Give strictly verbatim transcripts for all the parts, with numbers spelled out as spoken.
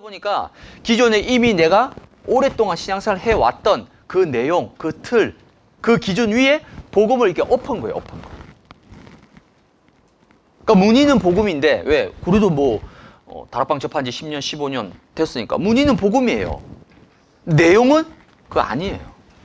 보니까 기존에 이미 내가 오랫동안 신앙생활을 해왔던 그 내용, 그 틀, 그 기준 위에 복음을 이렇게 엎은 거예요. 엎은 거. 그러니까 문의는 복음인데 왜? 우리도 뭐 어, 다락방 접한 지 십 년, 십오 년 됐으니까 문의는 복음이에요. 내용은 그거 아니에요.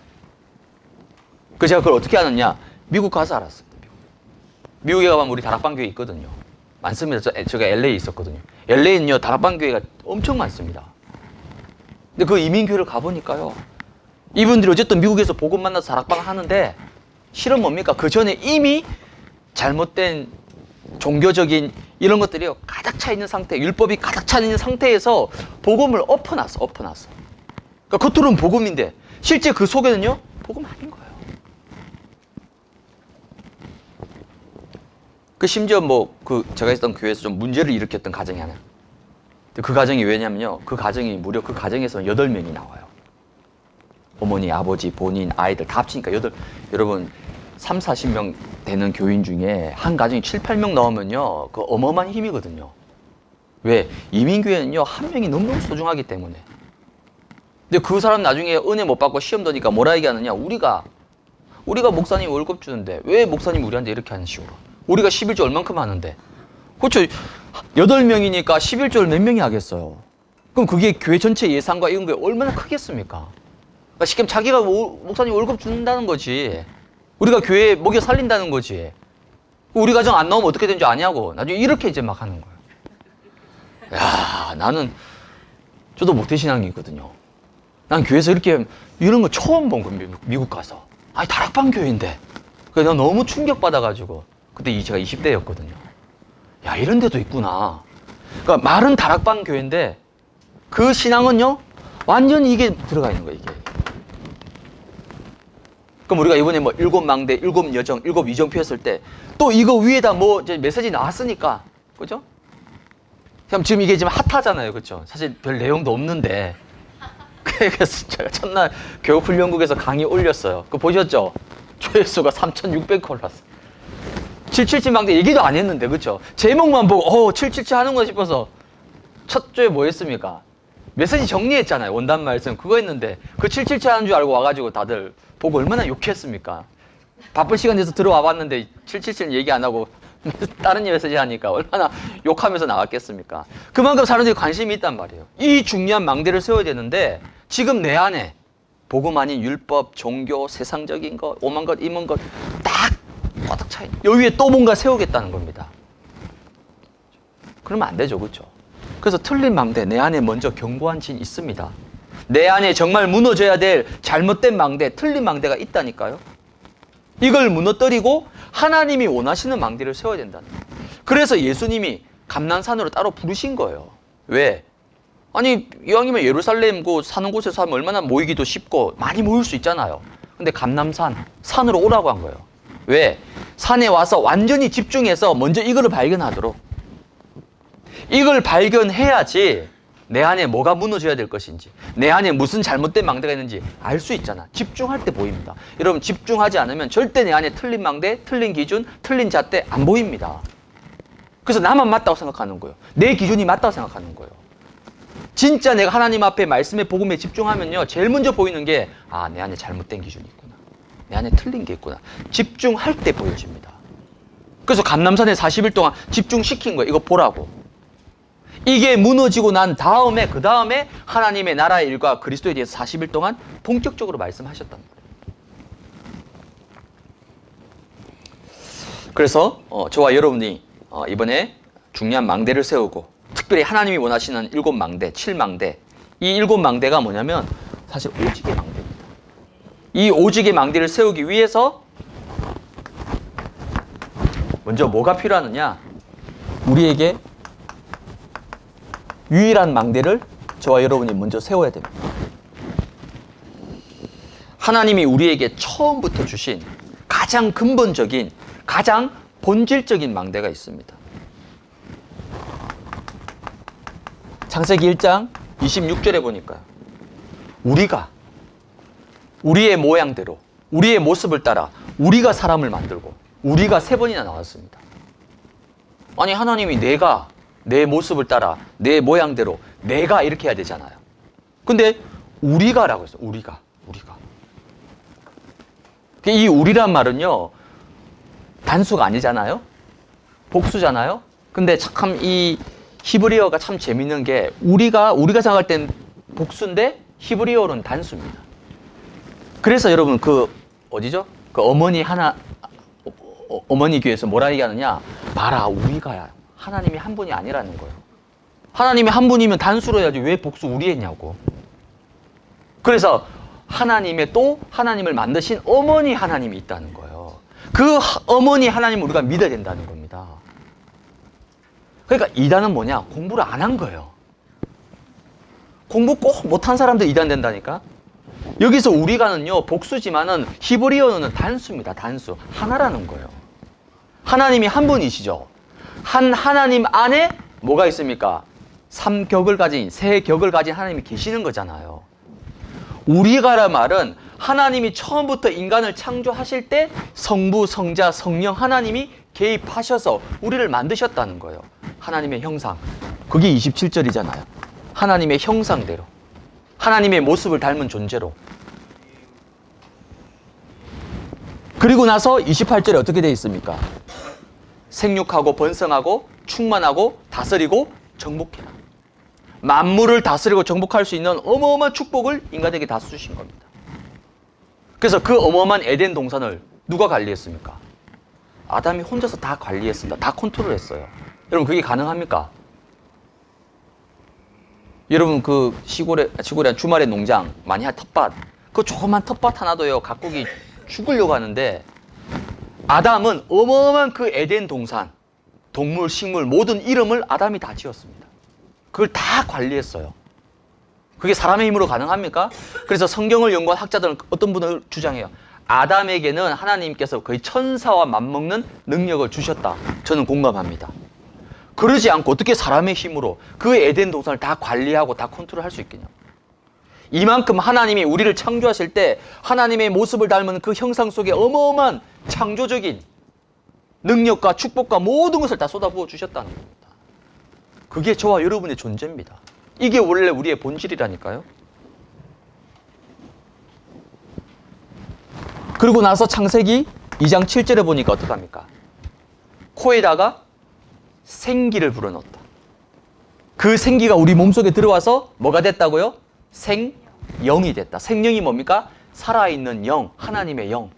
그 제가 그걸 어떻게 아느냐? 미국 가서 알았습니다. 미국. 미국에 가면 우리 다락방 교회 있거든요. 많습니다. 저, 제가 엘에이에 있었거든요. 엘에이는요 다락방 교회가 엄청 많습니다. 근데 그 이민교회를 가보니까요, 이분들이 어쨌든 미국에서 복음 만나서 다락방 하는데 실은 뭡니까? 그 전에 이미 잘못된 종교적인 이런 것들이 가득 차 있는 상태, 율법이 가득 차 있는 상태에서 복음을 엎어놨어, 엎어놨어. 그러니까 겉으로는 복음인데 실제 그 속에는요 복음 아닌 거예요. 그 심지어 뭐 그 제가 있었던 교회에서 좀 문제를 일으켰던 가정이 하나. 그 가정이 왜냐면요, 그 가정이 무려 그 가정에서 여덟 명이 나와요. 어머니, 아버지, 본인, 아이들 다 합치니까 여덟, 여러분 삼, 사십 명 되는 교인 중에 한 가정이 칠, 팔 명 나오면요 그 어마어마한 힘이거든요. 왜? 이민교회는요 한 명이 너무너무 소중하기 때문에. 근데 그 사람 나중에 은혜 못 받고 시험 드니까 뭐라 얘기하느냐? 우리가 우리가 목사님 월급 주는데 왜 목사님 우리한테 이렇게 하는 식으로? 우리가 십일조 얼만큼 하는데. 그렇죠. 여덟 명이니까 십일조를 몇 명이 하겠어요. 그럼 그게 교회 전체 예산과 이런 게 얼마나 크겠습니까? 그러니까 쉽게 자기가 목사님 월급 준다는 거지. 우리가 교회 먹여 살린다는 거지. 우리 가정 안 나오면 어떻게 되는 줄 아냐고. 나중에 이렇게 이제 막 하는 거예요. 야, 나는 저도 모태신앙이거든요. 난 교회에서 이렇게 이런 거 처음 본 거예요. 미국, 미국 가서. 아니 다락방 교회인데. 그래서 나 너무 충격받아가지고. 그때 제가 이십 대였거든요. 야, 이런 데도 있구나. 그러니까 말은 다락방 교회인데 그 신앙은요 완전히 이게 들어가 있는 거예요. 이게. 그럼 우리가 이번에 뭐 일곱 망대, 일곱 여정, 일곱 위정표 했을 때 또 이거 위에다 뭐 이제 메시지 나왔으니까, 그죠? 그럼 지금 이게 지금 핫하잖아요, 그렇죠? 사실 별 내용도 없는데. 그래서 제가 첫날 교육훈련국에서 강의 올렸어요. 그거 보셨죠? 조회수가 삼천육백 올랐어. 칠칠칠 망대 얘기도 안 했는데, 그렇죠? 제목만 보고 어 칠칠칠 하는 거 싶어서 첫 주에 뭐 했습니까? 메시지 정리했잖아요. 원단 말씀 그거 했는데 그 칠칠칠 하는 줄 알고 와가지고 다들 보고 얼마나 욕했습니까? 바쁜 시간 내서 들어와 봤는데 칠칠칠 얘기 안 하고 다른 메시지 하니까 얼마나 욕하면서 나왔겠습니까? 그만큼 사람들이 관심이 있단 말이에요. 이 중요한 망대를 세워야 되는데 지금 내 안에 복음 아닌 율법, 종교, 세상적인 것, 오만 것, 이만 것 딱 꽉 차 있는, 여기 위에 또 뭔가 세우겠다는 겁니다. 그러면 안 되죠, 그렇죠? 그래서 틀린 망대, 내 안에 먼저 견고한 진 있습니다. 내 안에 정말 무너져야 될 잘못된 망대, 틀린 망대가 있다니까요. 이걸 무너뜨리고 하나님이 원하시는 망대를 세워야 된다는 거예요. 그래서 예수님이 감난산으로 따로 부르신 거예요. 왜? 아니 이왕이면 예루살렘 그 사는 곳에서 하면 얼마나 모이기도 쉽고 많이 모일 수 있잖아요. 근데 감남산, 산으로 오라고 한 거예요. 왜? 산에 와서 완전히 집중해서 먼저 이거를 발견하도록. 이걸 발견해야지 내 안에 뭐가 무너져야 될 것인지, 내 안에 무슨 잘못된 망대가 있는지 알 수 있잖아. 집중할 때 보입니다. 여러분 집중하지 않으면 절대 내 안에 틀린 망대, 틀린 기준, 틀린 잣대 안 보입니다. 그래서 나만 맞다고 생각하는 거예요. 내 기준이 맞다고 생각하는 거예요. 진짜 내가 하나님 앞에 말씀에 복음에 집중하면요 제일 먼저 보이는 게 아, 내 안에 잘못된 기준이 있구나. 내 안에 틀린 게 있구나. 집중할 때 보여집니다. 그래서 감남산에 사십 일 동안 집중시킨 거예요. 이거 보라고. 이게 무너지고 난 다음에 그 다음에 하나님의 나라의 일과 그리스도에 대해서 사십 일 동안 본격적으로 말씀하셨단 말이에요. 그래서 어, 저와 여러분이 어, 이번에 중요한 망대를 세우고 특별히 하나님이 원하시는 일곱 망대, 칠 망대, 이 일곱 망대가 뭐냐면 사실 오직의 망대입니다. 이 오직의 망대를 세우기 위해서 먼저 뭐가 필요하느냐? 우리에게 유일한 망대를 저와 여러분이 먼저 세워야 됩니다. 하나님이 우리에게 처음부터 주신 가장 근본적인, 가장 본질적인 망대가 있습니다. 창세기 일 장 이십육 절에 보니까요. 우리가 우리의 모양대로, 우리의 모습을 따라 우리가 사람을 만들고 우리가 세 번이나 나왔습니다. 아니 하나님이 내가 내 모습을 따라 내 모양대로 내가 이렇게 해야 되잖아요. 근데 우리가라고 했어요. 우리가. 우리가. 이 우리란 말은요. 단수가 아니잖아요. 복수잖아요. 근데 참 이 히브리어가 참 재밌는 게 우리가 우리가 생각할 땐 복수인데 히브리어로는 단수입니다. 그래서 여러분 그 어디죠? 그 어머니 하나 어, 어머니 교회에서 뭐라 얘기하느냐? 봐라 우리가 하나님이 한 분이 아니라는 거예요. 하나님이 한 분이면 단수로 해야지 왜 복수 우리 했냐고. 그래서 하나님의 또 하나님을 만드신 어머니 하나님이 있다는 거예요. 그 어머니 하나님을 우리가 믿어야 된다는 겁니다. 그러니까 이단은 뭐냐? 공부를 안 한 거예요. 공부 꼭 못한 사람들 이단 된다니까. 여기서 우리가는요 복수지만은 히브리어는 단수입니다. 단수. 하나라는 거예요. 하나님이 한 분이시죠. 한 하나님 안에 뭐가 있습니까? 삼격을 가진, 세 격을 가진 하나님이 계시는 거잖아요. 우리가란 말은 하나님이 처음부터 인간을 창조하실 때 성부, 성자, 성령 하나님이 개입하셔서 우리를 만드셨다는 거예요. 하나님의 형상. 그게 이십칠 절이잖아요. 하나님의 형상대로. 하나님의 모습을 닮은 존재로. 그리고 나서 이십팔 절에 어떻게 되어 있습니까? 생육하고 번성하고 충만하고 다스리고 정복해라. 만물을 다스리고 정복할 수 있는 어마어마한 축복을 인간에게 다 주신 겁니다. 그래서 그 어마어마한 에덴 동산을 누가 관리했습니까? 아담이 혼자서 다 관리했습니다. 다 컨트롤했어요. 여러분 그게 가능합니까? 여러분 그 시골에 시골에 주말에 농장 많이 할 텃밭 그 조그만 텃밭 하나도요 가꾸기 죽으려고 하는데 아담은 어마어마한 그 에덴 동산 동물 식물 모든 이름을 아담이 다 지었습니다. 그걸 다 관리했어요. 그게 사람의 힘으로 가능합니까? 그래서 성경을 연구한 학자들은 어떤 분을 주장해요. 아담에게는 하나님께서 거의 천사와 맞먹는 능력을 주셨다. 저는 공감합니다. 그러지 않고 어떻게 사람의 힘으로 그 에덴 동산을 다 관리하고 다 컨트롤할 수 있겠냐. 이만큼 하나님이 우리를 창조하실 때 하나님의 모습을 닮은 그 형상 속에 어마어마한 창조적인 능력과 축복과 모든 것을 다 쏟아부어 주셨다는 겁니다. 그게 저와 여러분의 존재입니다. 이게 원래 우리의 본질이라니까요. 그리고 나서 창세기 이 장 칠 절에 보니까 어떡합니까? 코에다가 생기를 불어넣었다. 그 생기가 우리 몸속에 들어와서 뭐가 됐다고요? 생영이 됐다. 생영이 뭡니까? 살아있는 영, 하나님의 영.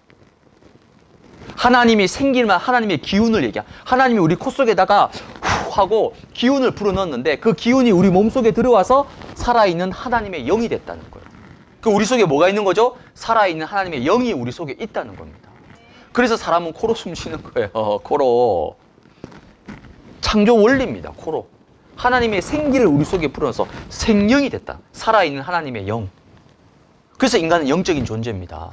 하나님이 생기만 하나님의 기운을 얘기해. 하나님이 우리 코 속에다가 후 하고 기운을 불어넣었는데 그 기운이 우리 몸속에 들어와서 살아있는 하나님의 영이 됐다는 거예요. 그 우리 속에 뭐가 있는 거죠? 살아있는 하나님의 영이 우리 속에 있다는 겁니다. 그래서 사람은 코로 숨 쉬는 거예요. 코로. 창조 원리입니다. 코로. 하나님의 생기를 우리 속에 불어넣어서 생명이 됐다. 살아있는 하나님의 영. 그래서 인간은 영적인 존재입니다.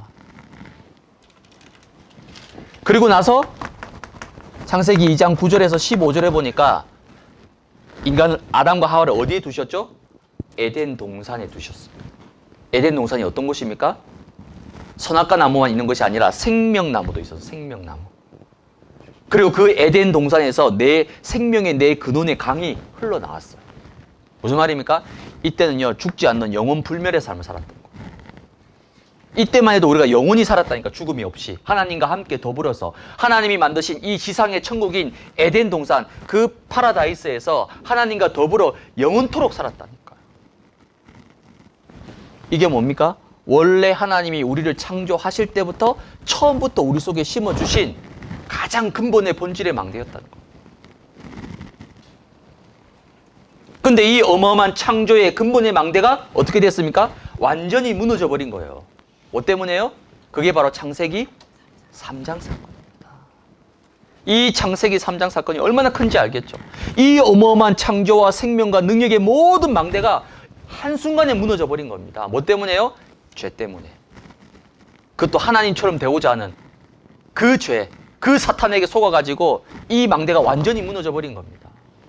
그리고 나서 창세기 이 장 구 절에서 십오 절에 보니까 인간을 아담과 하와를 어디에 두셨죠? 에덴 동산에 두셨습니다. 에덴 동산이 어떤 곳입니까? 선악과 나무만 있는 것이 아니라 생명나무도 있어서 생명나무. 그리고 그 에덴 동산에서 내 생명의 내 근원의 강이 흘러나왔어요. 무슨 말입니까? 이때는요 죽지 않는 영원 불멸의 삶을 살았던 거예요. 이때만 해도 우리가 영원히 살았다니까. 죽음이 없이 하나님과 함께 더불어서 하나님이 만드신 이 지상의 천국인 에덴 동산 그 파라다이스에서 하나님과 더불어 영원토록 살았다니까요. 이게 뭡니까? 원래 하나님이 우리를 창조하실 때부터 처음부터 우리 속에 심어주신 가장 근본의 본질의 망대였다는 거예요. 근데 이 어마어마한 창조의 근본의 망대가 어떻게 됐습니까? 완전히 무너져 버린 거예요. 뭐 때문에요? 그게 바로 창세기 삼 장 사건입니다. 이 창세기 삼 장 사건이 얼마나 큰지 알겠죠? 이 어마어마한 창조와 생명과 능력의 모든 망대가 한순간에 무너져 버린 겁니다. 뭐 때문에요? 죄 때문에. 그것도 하나님처럼 되고자 하는 그 죄, 그 사탄에게 속아가지고 이 망대가 완전히 무너져 버린 겁니다.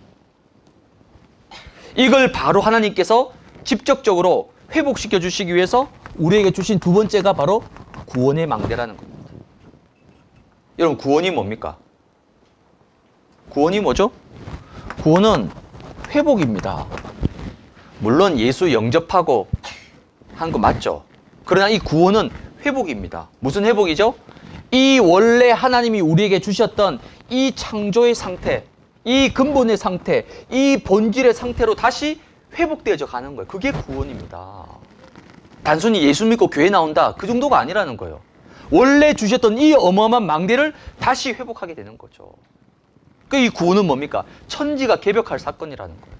이걸 바로 하나님께서 직접적으로 회복시켜 주시기 위해서 우리에게 주신 두 번째가 바로 구원의 망대라는 겁니다. 여러분 구원이 뭡니까? 구원이 뭐죠? 구원은 회복입니다. 물론 예수 영접하고 한 거 맞죠? 그러나 이 구원은 회복입니다. 무슨 회복이죠? 이 원래 하나님이 우리에게 주셨던 이 창조의 상태, 이 근본의 상태, 이 본질의 상태로 다시 회복되어져 가는 거예요. 그게 구원입니다. 단순히 예수 믿고 교회 나온다, 그 정도가 아니라는 거예요. 원래 주셨던 이 어마어마한 망대를 다시 회복하게 되는 거죠. 그 이 구원은 뭡니까? 천지가 개벽할 사건이라는 거예요.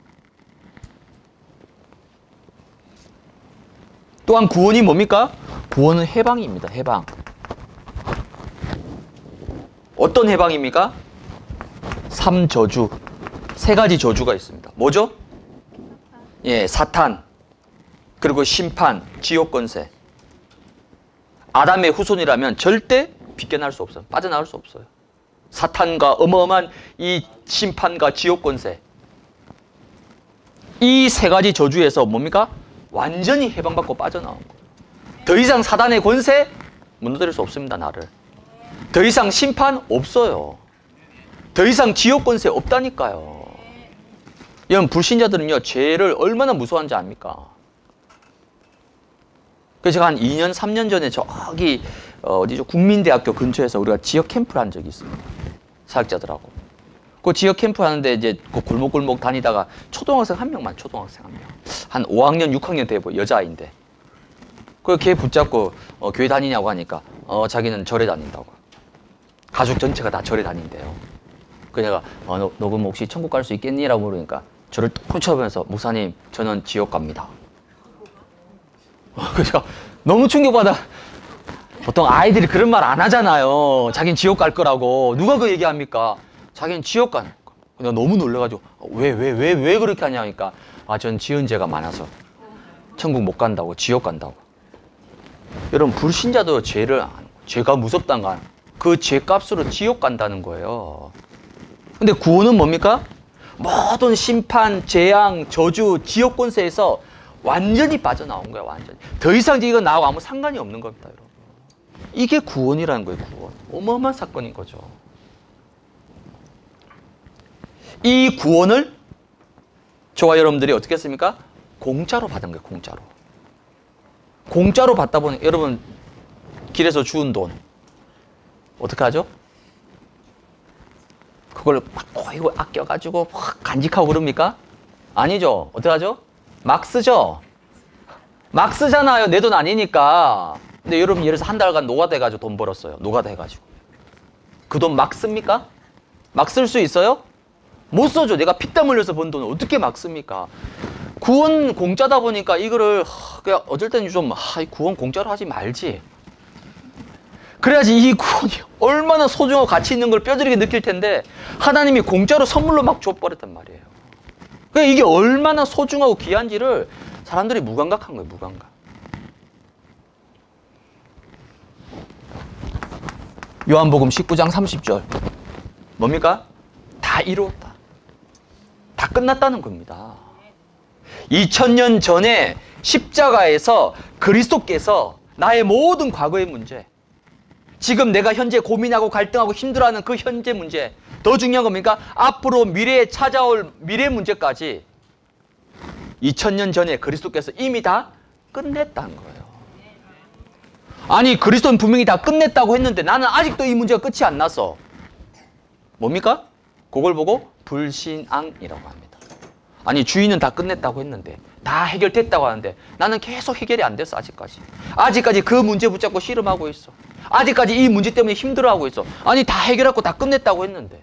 또한 구원이 뭡니까? 구원은 해방입니다. 해방. 어떤 해방입니까? 삼저주. 세 가지 저주가 있습니다. 뭐죠? 예, 사탄, 그리고 심판, 지옥 권세. 아담의 후손이라면 절대 빗겨날 수 없어요. 빠져나올 수 없어요. 사탄과 어마어마한 이 심판과 지옥 권세. 이 세 가지 저주에서 뭡니까? 완전히 해방받고 빠져나온 거예요. 더 이상 사단의 권세 무너뜨릴 수 없습니다. 나를. 더 이상 심판 없어요. 더 이상 지옥 권세 없다니까요. 여러분, 불신자들은요, 죄를 얼마나 무서워하는지 압니까? 그래서 제가 한 이 년, 삼 년 전에 저기 어디죠? 국민대학교 근처에서 우리가 지역 캠프를 한 적이 있습니다. 사역자들하고. 그 지역 캠프 하는데 이제 그 골목골목 다니다가 초등학생 한 명만, 초등학생 한 명. 한 오 학년, 육 학년 돼 보여, 여자아이인데. 그 걔 붙잡고 어, 교회 다니냐고 하니까 어, 자기는 절에 다닌다고. 가족 전체가 다 절에 다닌대요. 그 내가 어, 너, 너 그럼 혹시 천국 갈 수 있겠니? 라고 물으니까 저를 톡 쳐보면서 목사님, 저는 지옥 갑니다. 그래서 너무 충격받아. 보통 아이들이 그런 말 안 하잖아요. 자기는 지옥 갈 거라고. 누가 그 얘기합니까? 자기는 지옥 가는 거. 내가 너무 놀라가지고 왜, 왜, 왜, 왜 그렇게 하냐니까 아, 전 지은 죄가 많아서 천국 못 간다고, 지옥 간다고. 여러분, 불신자도 죄를, 죄가 무섭다는 거, 그 죄값으로 지옥 간다는 거예요. 근데 구원은 뭡니까? 모든 심판, 재앙, 저주, 지옥 권세에서 완전히 빠져나온 거야, 완전히. 더 이상 이거 나하고 아무 상관이 없는 겁니다, 여러분. 이게 구원이라는 거예요, 구원. 어마어마한 사건인 거죠. 이 구원을 저와 여러분들이 어떻게 했습니까? 공짜로 받은 거예요, 공짜로. 공짜로 받다 보니 여러분, 길에서 주운 돈 어떻게 하죠? 그걸 막 이거 아껴가지고 확 간직하고 그럽니까? 아니죠. 어떻게 하죠? 막 쓰죠. 막 쓰잖아요. 내 돈 아니니까. 근데 여러분, 예를 들어서 한 달간 노가다 해가지고 돈 벌었어요. 노가다 해가지고. 그 돈 막 씁니까? 막 쓸 수 있어요? 못 써죠. 내가 피땀 흘려서 번 돈을 어떻게 막 씁니까? 구원 공짜다 보니까 이거를 그냥 어쩔 때는 좀 아, 구원 공짜로 하지 말지. 그래야지 이 구원이 얼마나 소중하고 가치 있는 걸 뼈저리게 느낄 텐데 하나님이 공짜로 선물로 막 줘버렸단 말이에요. 그러니까 이게 얼마나 소중하고 귀한지를 사람들이 무감각한 거예요. 무감각. 요한복음 십구 장 삼십 절 뭡니까? 다 이루었다. 다 끝났다는 겁니다. 이천 년 전에 십자가에서 그리스도께서 나의 모든 과거의 문제, 지금 내가 현재 고민하고 갈등하고 힘들어하는 그 현재 문제, 더 중요한 겁니까? 앞으로 미래에 찾아올 미래 문제까지 이천 년 전에 그리스도께서 이미 다 끝냈다는 거예요. 아니, 그리스도는 분명히 다 끝냈다고 했는데 나는 아직도 이 문제가 끝이 안 났어. 뭡니까? 그걸 보고 불신앙이라고 합니다. 아니, 주인은 다 끝냈다고 했는데, 다 해결됐다고 하는데 나는 계속 해결이 안 됐어. 아직까지. 아직까지 그 문제 붙잡고 씨름하고 있어. 아직까지 이 문제 때문에 힘들어하고 있어. 아니, 다 해결하고 다 끝냈다고 했는데.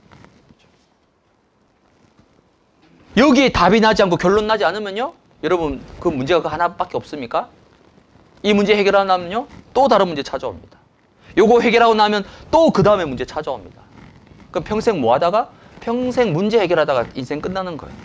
여기에 답이 나지 않고 결론 나지 않으면요, 여러분, 그 문제가 그 하나밖에 없습니까? 이 문제 해결하고 나면요, 또 다른 문제 찾아옵니다. 요거 해결하고 나면 또 그 다음에 문제 찾아옵니다. 그럼 평생 뭐 하다가? 평생 문제 해결하다가 인생 끝나는 거예요.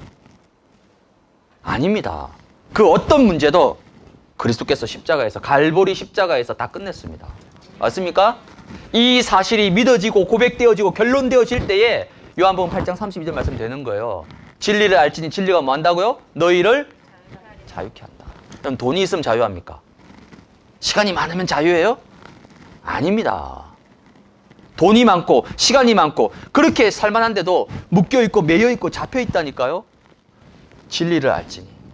아닙니다. 그 어떤 문제도 그리스도께서 십자가에서, 갈보리 십자가에서 다 끝냈습니다. 맞습니까? 이 사실이 믿어지고 고백되어지고 결론되어질 때에 요한복음 팔 장 삼십이 절 말씀 되는 거예요. 진리를 알지니 진리가 뭐 한다고요? 너희를 자유케 한다. 그럼 돈이 있으면 자유합니까? 시간이 많으면 자유해요? 아닙니다. 돈이 많고 시간이 많고 그렇게 살만한데도 묶여있고 매여있고 잡혀있다니까요. 진리를 알지니.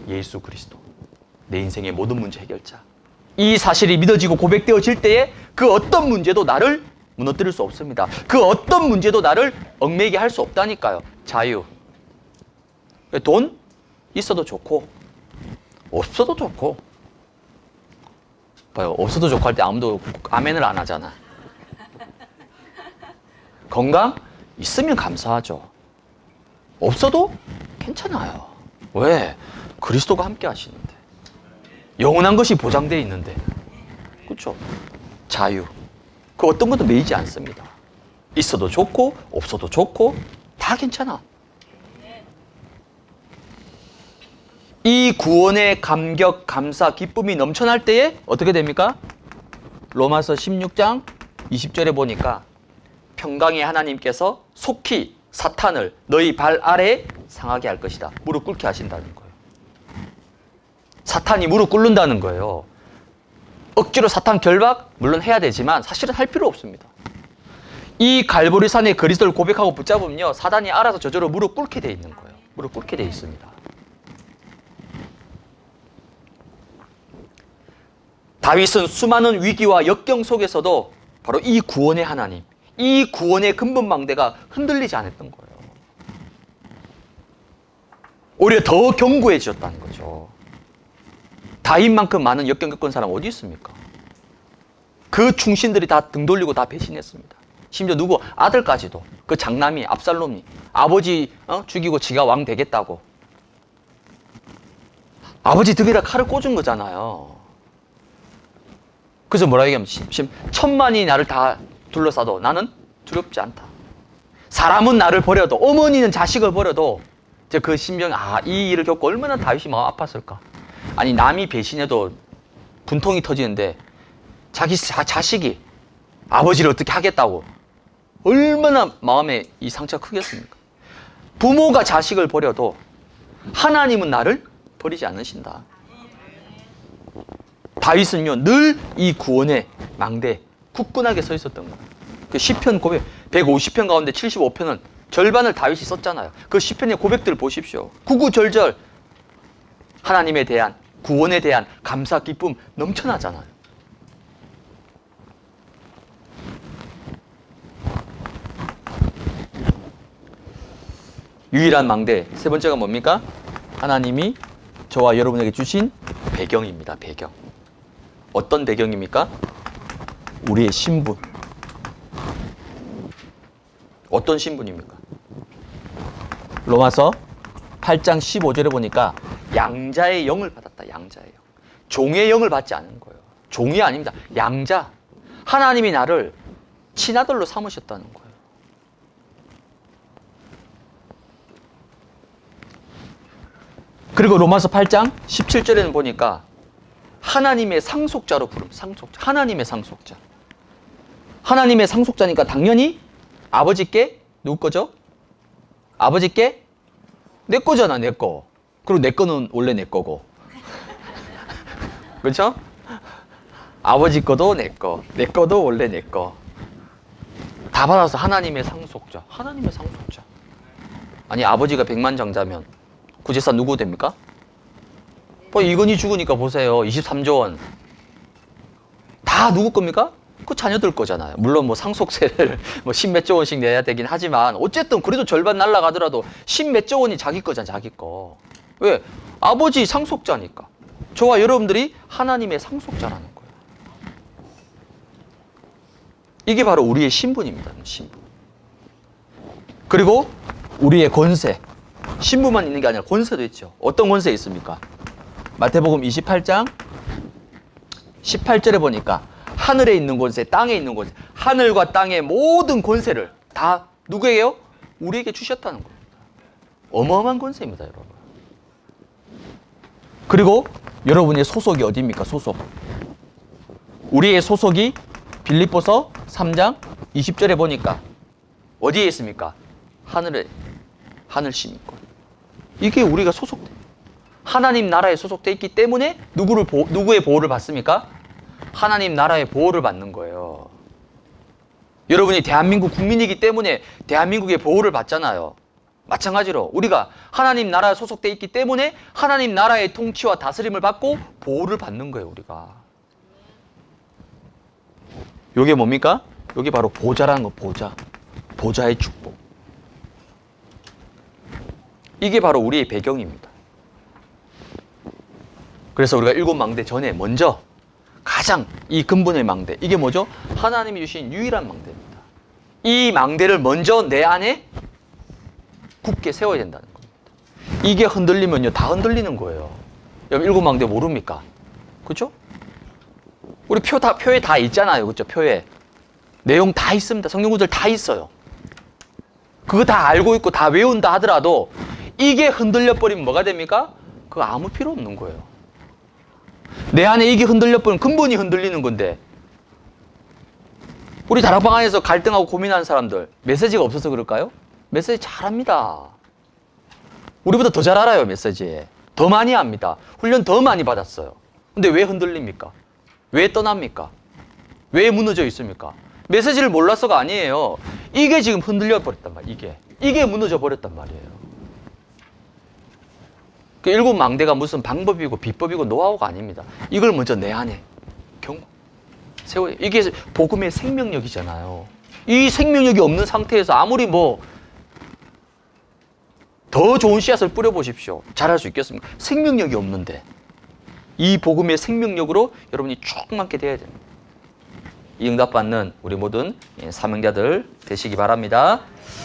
예수 그리스도. 내 인생의 모든 문제 해결자. 이 사실이 믿어지고 고백되어질 때에 그 어떤 문제도 나를 무너뜨릴 수 없습니다. 그 어떤 문제도 나를 얽매이게 할 수 없다니까요. 자유. 돈 있어도 좋고 없어도 좋고. 봐요. 없어도 좋고 할 때 아무도 아멘을 안 하잖아. 건강 있으면 감사하죠. 없어도 괜찮아요. 왜? 그리스도가 함께 하시는데. 영원한 것이 보장되어 있는데. 그렇죠? 자유. 그 어떤 것도 매이지 않습니다. 있어도 좋고 없어도 좋고 다 괜찮아. 이 구원의 감격, 감사, 기쁨이 넘쳐날 때에 어떻게 됩니까? 로마서 십육 장 이십 절에 보니까 평강의 하나님께서 속히 사탄을 너희 발 아래에 상하게 할 것이다. 무릎 꿇게 하신다는 거예요. 사탄이 무릎 꿇는다는 거예요. 억지로 사탄 결박 물론 해야 되지만 사실은 할 필요 없습니다. 이 갈보리산에 그리스도를 고백하고 붙잡으면요, 사단이 알아서 저절로 무릎 꿇게 돼 있는 거예요. 무릎 꿇게 돼 있습니다. 다윗은 수많은 위기와 역경 속에서도 바로 이 구원의 하나님, 이 구원의 근본망대가 흔들리지 않았던 거예요. 오히려 더 견고해졌다는 거죠. 다윗만큼 많은 역경 겪은 사람 어디 있습니까? 그 충신들이 다 등 돌리고 다 배신했습니다. 심지어 누구? 아들까지도. 그 장남이 압살롬이 아버지 어? 죽이고 지가 왕 되겠다고. 아버지 등에다 칼을 꽂은 거잖아요. 그래서 뭐라 얘기하면 천만이 나를 다 둘러싸도 나는 두렵지 않다. 사람은 나를 버려도, 어머니는 자식을 버려도 이제 그 심정이, 아, 이 일을 겪고 얼마나 다윗이 마음 아팠을까. 아니, 남이 배신해도 분통이 터지는데 자기 자, 자식이 아버지를 어떻게 하겠다고 얼마나 마음에 이 상처가 크겠습니까? 부모가 자식을 버려도 하나님은 나를 버리지 않으신다. 다윗은요, 늘 이 구원의 망대 굳건하게 서 있었던 거예요. 그 시편 고백, 백오십 편 가운데 칠십오 편은 절반을 다윗이 썼잖아요. 그 시편의 고백들을 보십시오. 구구절절 하나님에 대한, 구원에 대한 감사, 기쁨 넘쳐나잖아요. 유일한 망대, 세 번째가 뭡니까? 하나님이 저와 여러분에게 주신 배경입니다. 배경. 어떤 배경입니까? 우리의 신분. 어떤 신분입니까? 로마서 팔 장 십오 절에 보니까 양자의 영을 받았다. 양자의 영. 종의 영을 받지 않은 거예요. 종이 아닙니다. 양자. 하나님이 나를 친아들로 삼으셨다는 거예요. 그리고 로마서 팔 장 십칠 절에는 보니까 하나님의 상속자로 부름. 상속자. 하나님의 상속자. 하나님의 상속자니까 당연히 아버지께 누구 거죠? 아버지께 내 거잖아, 내 거. 그리고 내 거는 원래 내 거고. 그렇죠? 아버지 거도 내 거, 내 거도 원래 내 거. 다 받아서 하나님의 상속자. 하나님의 상속자. 아니, 아버지가 백만장자면 구제사 누구 됩니까? 뭐 이건희 죽으니까 보세요. 이십삼조 원. 다 누구 겁니까? 그 자녀들 거잖아요. 물론 뭐 상속세를 뭐 십몇조 원씩 내야 되긴 하지만 어쨌든 그래도 절반 날라가더라도 십몇조 원이 자기 거잖아, 자기 거. 왜? 아버지 상속자니까. 저와 여러분들이 하나님의 상속자라는 거예요. 이게 바로 우리의 신분입니다. 신분. 그리고 우리의 권세. 신분만 있는 게 아니라 권세도 있죠. 어떤 권세 있습니까? 마태복음 이십팔 장 십팔 절에 보니까 하늘에 있는 권세, 땅에 있는 권세, 하늘과 땅의 모든 권세를 다 누구에게요? 우리에게 주셨다는 겁니다. 어마어마한 권세입니다, 여러분. 그리고 여러분의 소속이 어디입니까? 소속. 우리의 소속이 빌립보서 삼 장 이십 절에 보니까 어디에 있습니까? 하늘에, 하늘 시민권. 이게 우리가 소속돼. 하나님 나라에 소속돼 있기 때문에 누구를 보, 누구의 보호를 받습니까? 하나님 나라의 보호를 받는 거예요. 여러분이 대한민국 국민이기 때문에 대한민국의 보호를 받잖아요. 마찬가지로 우리가 하나님 나라에 소속돼 있기 때문에 하나님 나라의 통치와 다스림을 받고 보호를 받는 거예요, 우리가. 이게 뭡니까? 이게 바로 보좌라는 거, 보좌. 보좌의 축복. 이게 바로 우리의 배경입니다. 그래서 우리가 일곱 망대 전에 먼저 가장 이 근본의 망대, 이게 뭐죠? 하나님이 주신 유일한 망대입니다. 이 망대를 먼저 내 안에 굳게 세워야 된다는 겁니다. 이게 흔들리면요, 다 흔들리는 거예요. 여러분 일곱 망대 모릅니까? 그렇죠? 우리 표 다, 표에 다 있잖아요. 그렇죠? 표에. 내용 다 있습니다. 성경 구절 다 있어요. 그거 다 알고 있고 다 외운다 하더라도 이게 흔들려 버리면 뭐가 됩니까? 그거 아무 필요 없는 거예요. 내 안에 이게 흔들려 버리면 근본이 흔들리는 건데, 우리 다락방 안에서 갈등하고 고민하는 사람들 메시지가 없어서 그럴까요? 메시지 잘합니다. 우리보다 더 잘 알아요. 메시지 더 많이 압니다. 훈련 더 많이 받았어요. 근데 왜 흔들립니까? 왜 떠납니까? 왜 무너져 있습니까? 메시지를 몰라서가 아니에요. 이게 지금 흔들려 버렸단 말이에요. 이게 이게 무너져 버렸단 말이에요. 그 일곱 망대가 무슨 방법이고 비법이고 노하우가 아닙니다. 이걸 먼저 내 안에 경 세워. 이게 복음의 생명력이잖아요. 이 생명력이 없는 상태에서 아무리 뭐 더 좋은 씨앗을 뿌려보십시오. 잘할 수 있겠습니까? 생명력이 없는데 이 복음의 생명력으로 여러분이 충만케 돼야 됩니다. 이 응답받는 우리 모든 사명자들 되시기 바랍니다.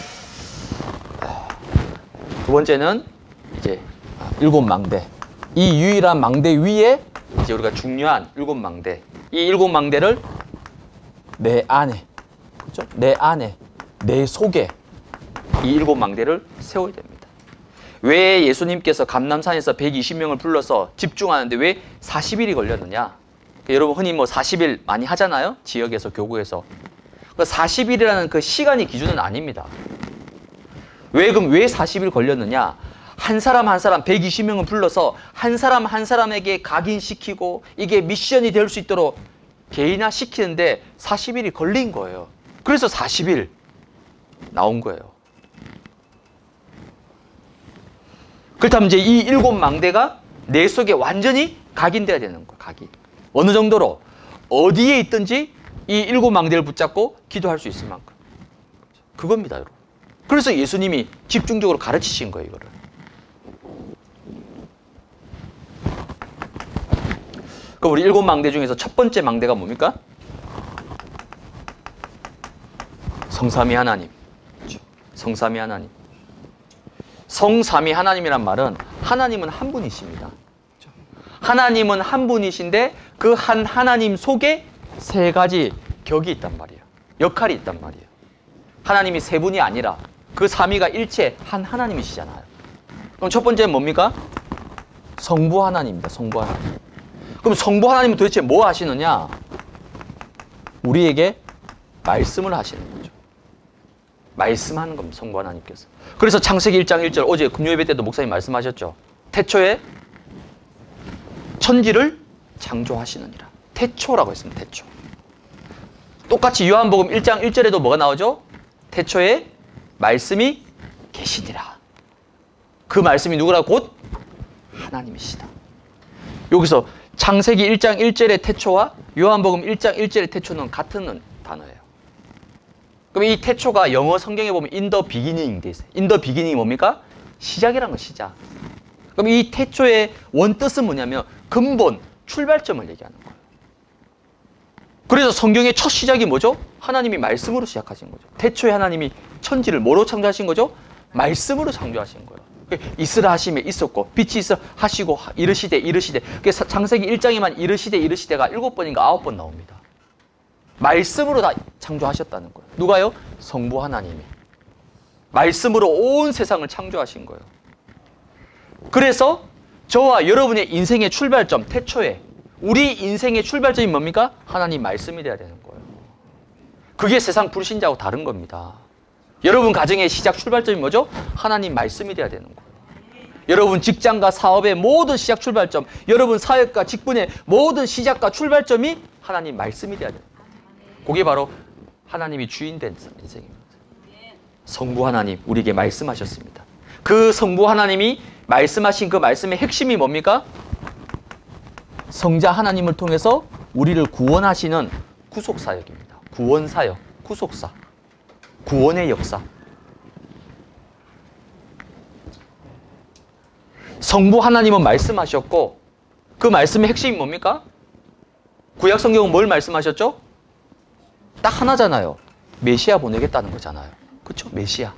두 번째는 이제 일곱 망대. 이 유일한 망대 위에 이제 우리가 중요한 일곱 망대. 이 일곱 망대를 내 안에, 그렇죠? 내 안에, 내 속에 이 일곱 망대를 세워야 됩니다. 왜 예수님께서 감람산에서 백이십 명을 불러서 집중하는데 왜 사십 일이 걸렸느냐? 여러분 흔히 뭐 사십 일 많이 하잖아요. 지역에서, 교구에서. 사십 일이라는 그 시간이 기준은 아닙니다. 왜 그럼 왜 사십 일 걸렸느냐? 한 사람 한 사람 백이십 명을 불러서 한 사람 한 사람에게 각인시키고 이게 미션이 될 수 있도록 개인화시키는데 사십 일이 걸린 거예요. 그래서 사십 일 나온 거예요. 그렇다면 이제 이 일곱 망대가 내 속에 완전히 각인돼야 되는 거예요. 각인. 어느 정도로 어디에 있든지 이 일곱 망대를 붙잡고 기도할 수 있을 만큼. 그겁니다, 여러분. 그래서 예수님이 집중적으로 가르치신 거예요, 이거를. 그럼 우리 일곱 망대 중에서 첫 번째 망대가 뭡니까? 성삼위 하나님. 성삼위 하나님. 성삼위 하나님이란 말은 하나님은 한 분이십니다. 하나님은 한 분이신데 그 한 하나님 속에 세 가지 격이 있단 말이에요. 역할이 있단 말이에요. 하나님이 세 분이 아니라 그 삼위가 일체 한 하나님이시잖아요. 그럼 첫 번째는 뭡니까? 성부 하나님입니다. 성부 하나님. 그럼 성부 하나님은 도대체 뭐 하시느냐? 우리에게 말씀을 하시는 거죠. 말씀하는 겁니다. 성부 하나님께서. 그래서 창세기 일 장 일 절 어제 금요예배 때도 목사님 말씀하셨죠. 태초에 천지를 창조하시느니라. 태초라고 했습니다. 태초. 똑같이 요한복음 일 장 일 절에도 뭐가 나오죠? 태초에 말씀이 계시니라. 그 말씀이 누구라? 곧 하나님이시다. 여기서 창세기 일 장 일 절의 태초와 요한복음 일 장 일 절의 태초는 같은 단어예요. 그럼 이 태초가 영어 성경에 보면 in the beginning 돼 있어요. in the beginning이 뭡니까? 시작이라는 거, 시작. 그럼 이 태초의 원뜻은 뭐냐면 근본, 출발점을 얘기하는 거예요. 그래서 성경의 첫 시작이 뭐죠? 하나님이 말씀으로 시작하신 거죠. 태초에 하나님이 천지를 뭐로 창조하신 거죠? 말씀으로 창조하신 거예요. 있으라 하심에 있었고 빛이 있어 하시고 이르시되 이르시되. 그래서 창세기 일 장에만 이르시되 이르시되가 일곱 번인가 아홉 번 나옵니다. 말씀으로 다 창조하셨다는 거예요. 누가요? 성부 하나님이. 말씀으로 온 세상을 창조하신 거예요. 그래서 저와 여러분의 인생의 출발점, 태초에 우리 인생의 출발점이 뭡니까? 하나님 말씀이 돼야 되는 거예요. 그게 세상 불신자하고 다른 겁니다. 여러분 가정의 시작 출발점이 뭐죠? 하나님 말씀이 돼야 되는 거예요. 여러분 직장과 사업의 모든 시작 출발점, 여러분 사역과 직분의 모든 시작과 출발점이 하나님 말씀이 돼야 돼요. 그게 바로 하나님이 주인 된 인생입니다. 성부 하나님 우리에게 말씀하셨습니다. 그 성부 하나님이 말씀하신 그 말씀의 핵심이 뭡니까? 성자 하나님을 통해서 우리를 구원하시는 구속사역입니다. 구원사역, 구속사, 구원의 역사. 성부 하나님은 말씀하셨고 그 말씀의 핵심이 뭡니까? 구약 성경은 뭘 말씀하셨죠? 딱 하나잖아요. 메시아 보내겠다는 거잖아요. 그렇죠? 메시아.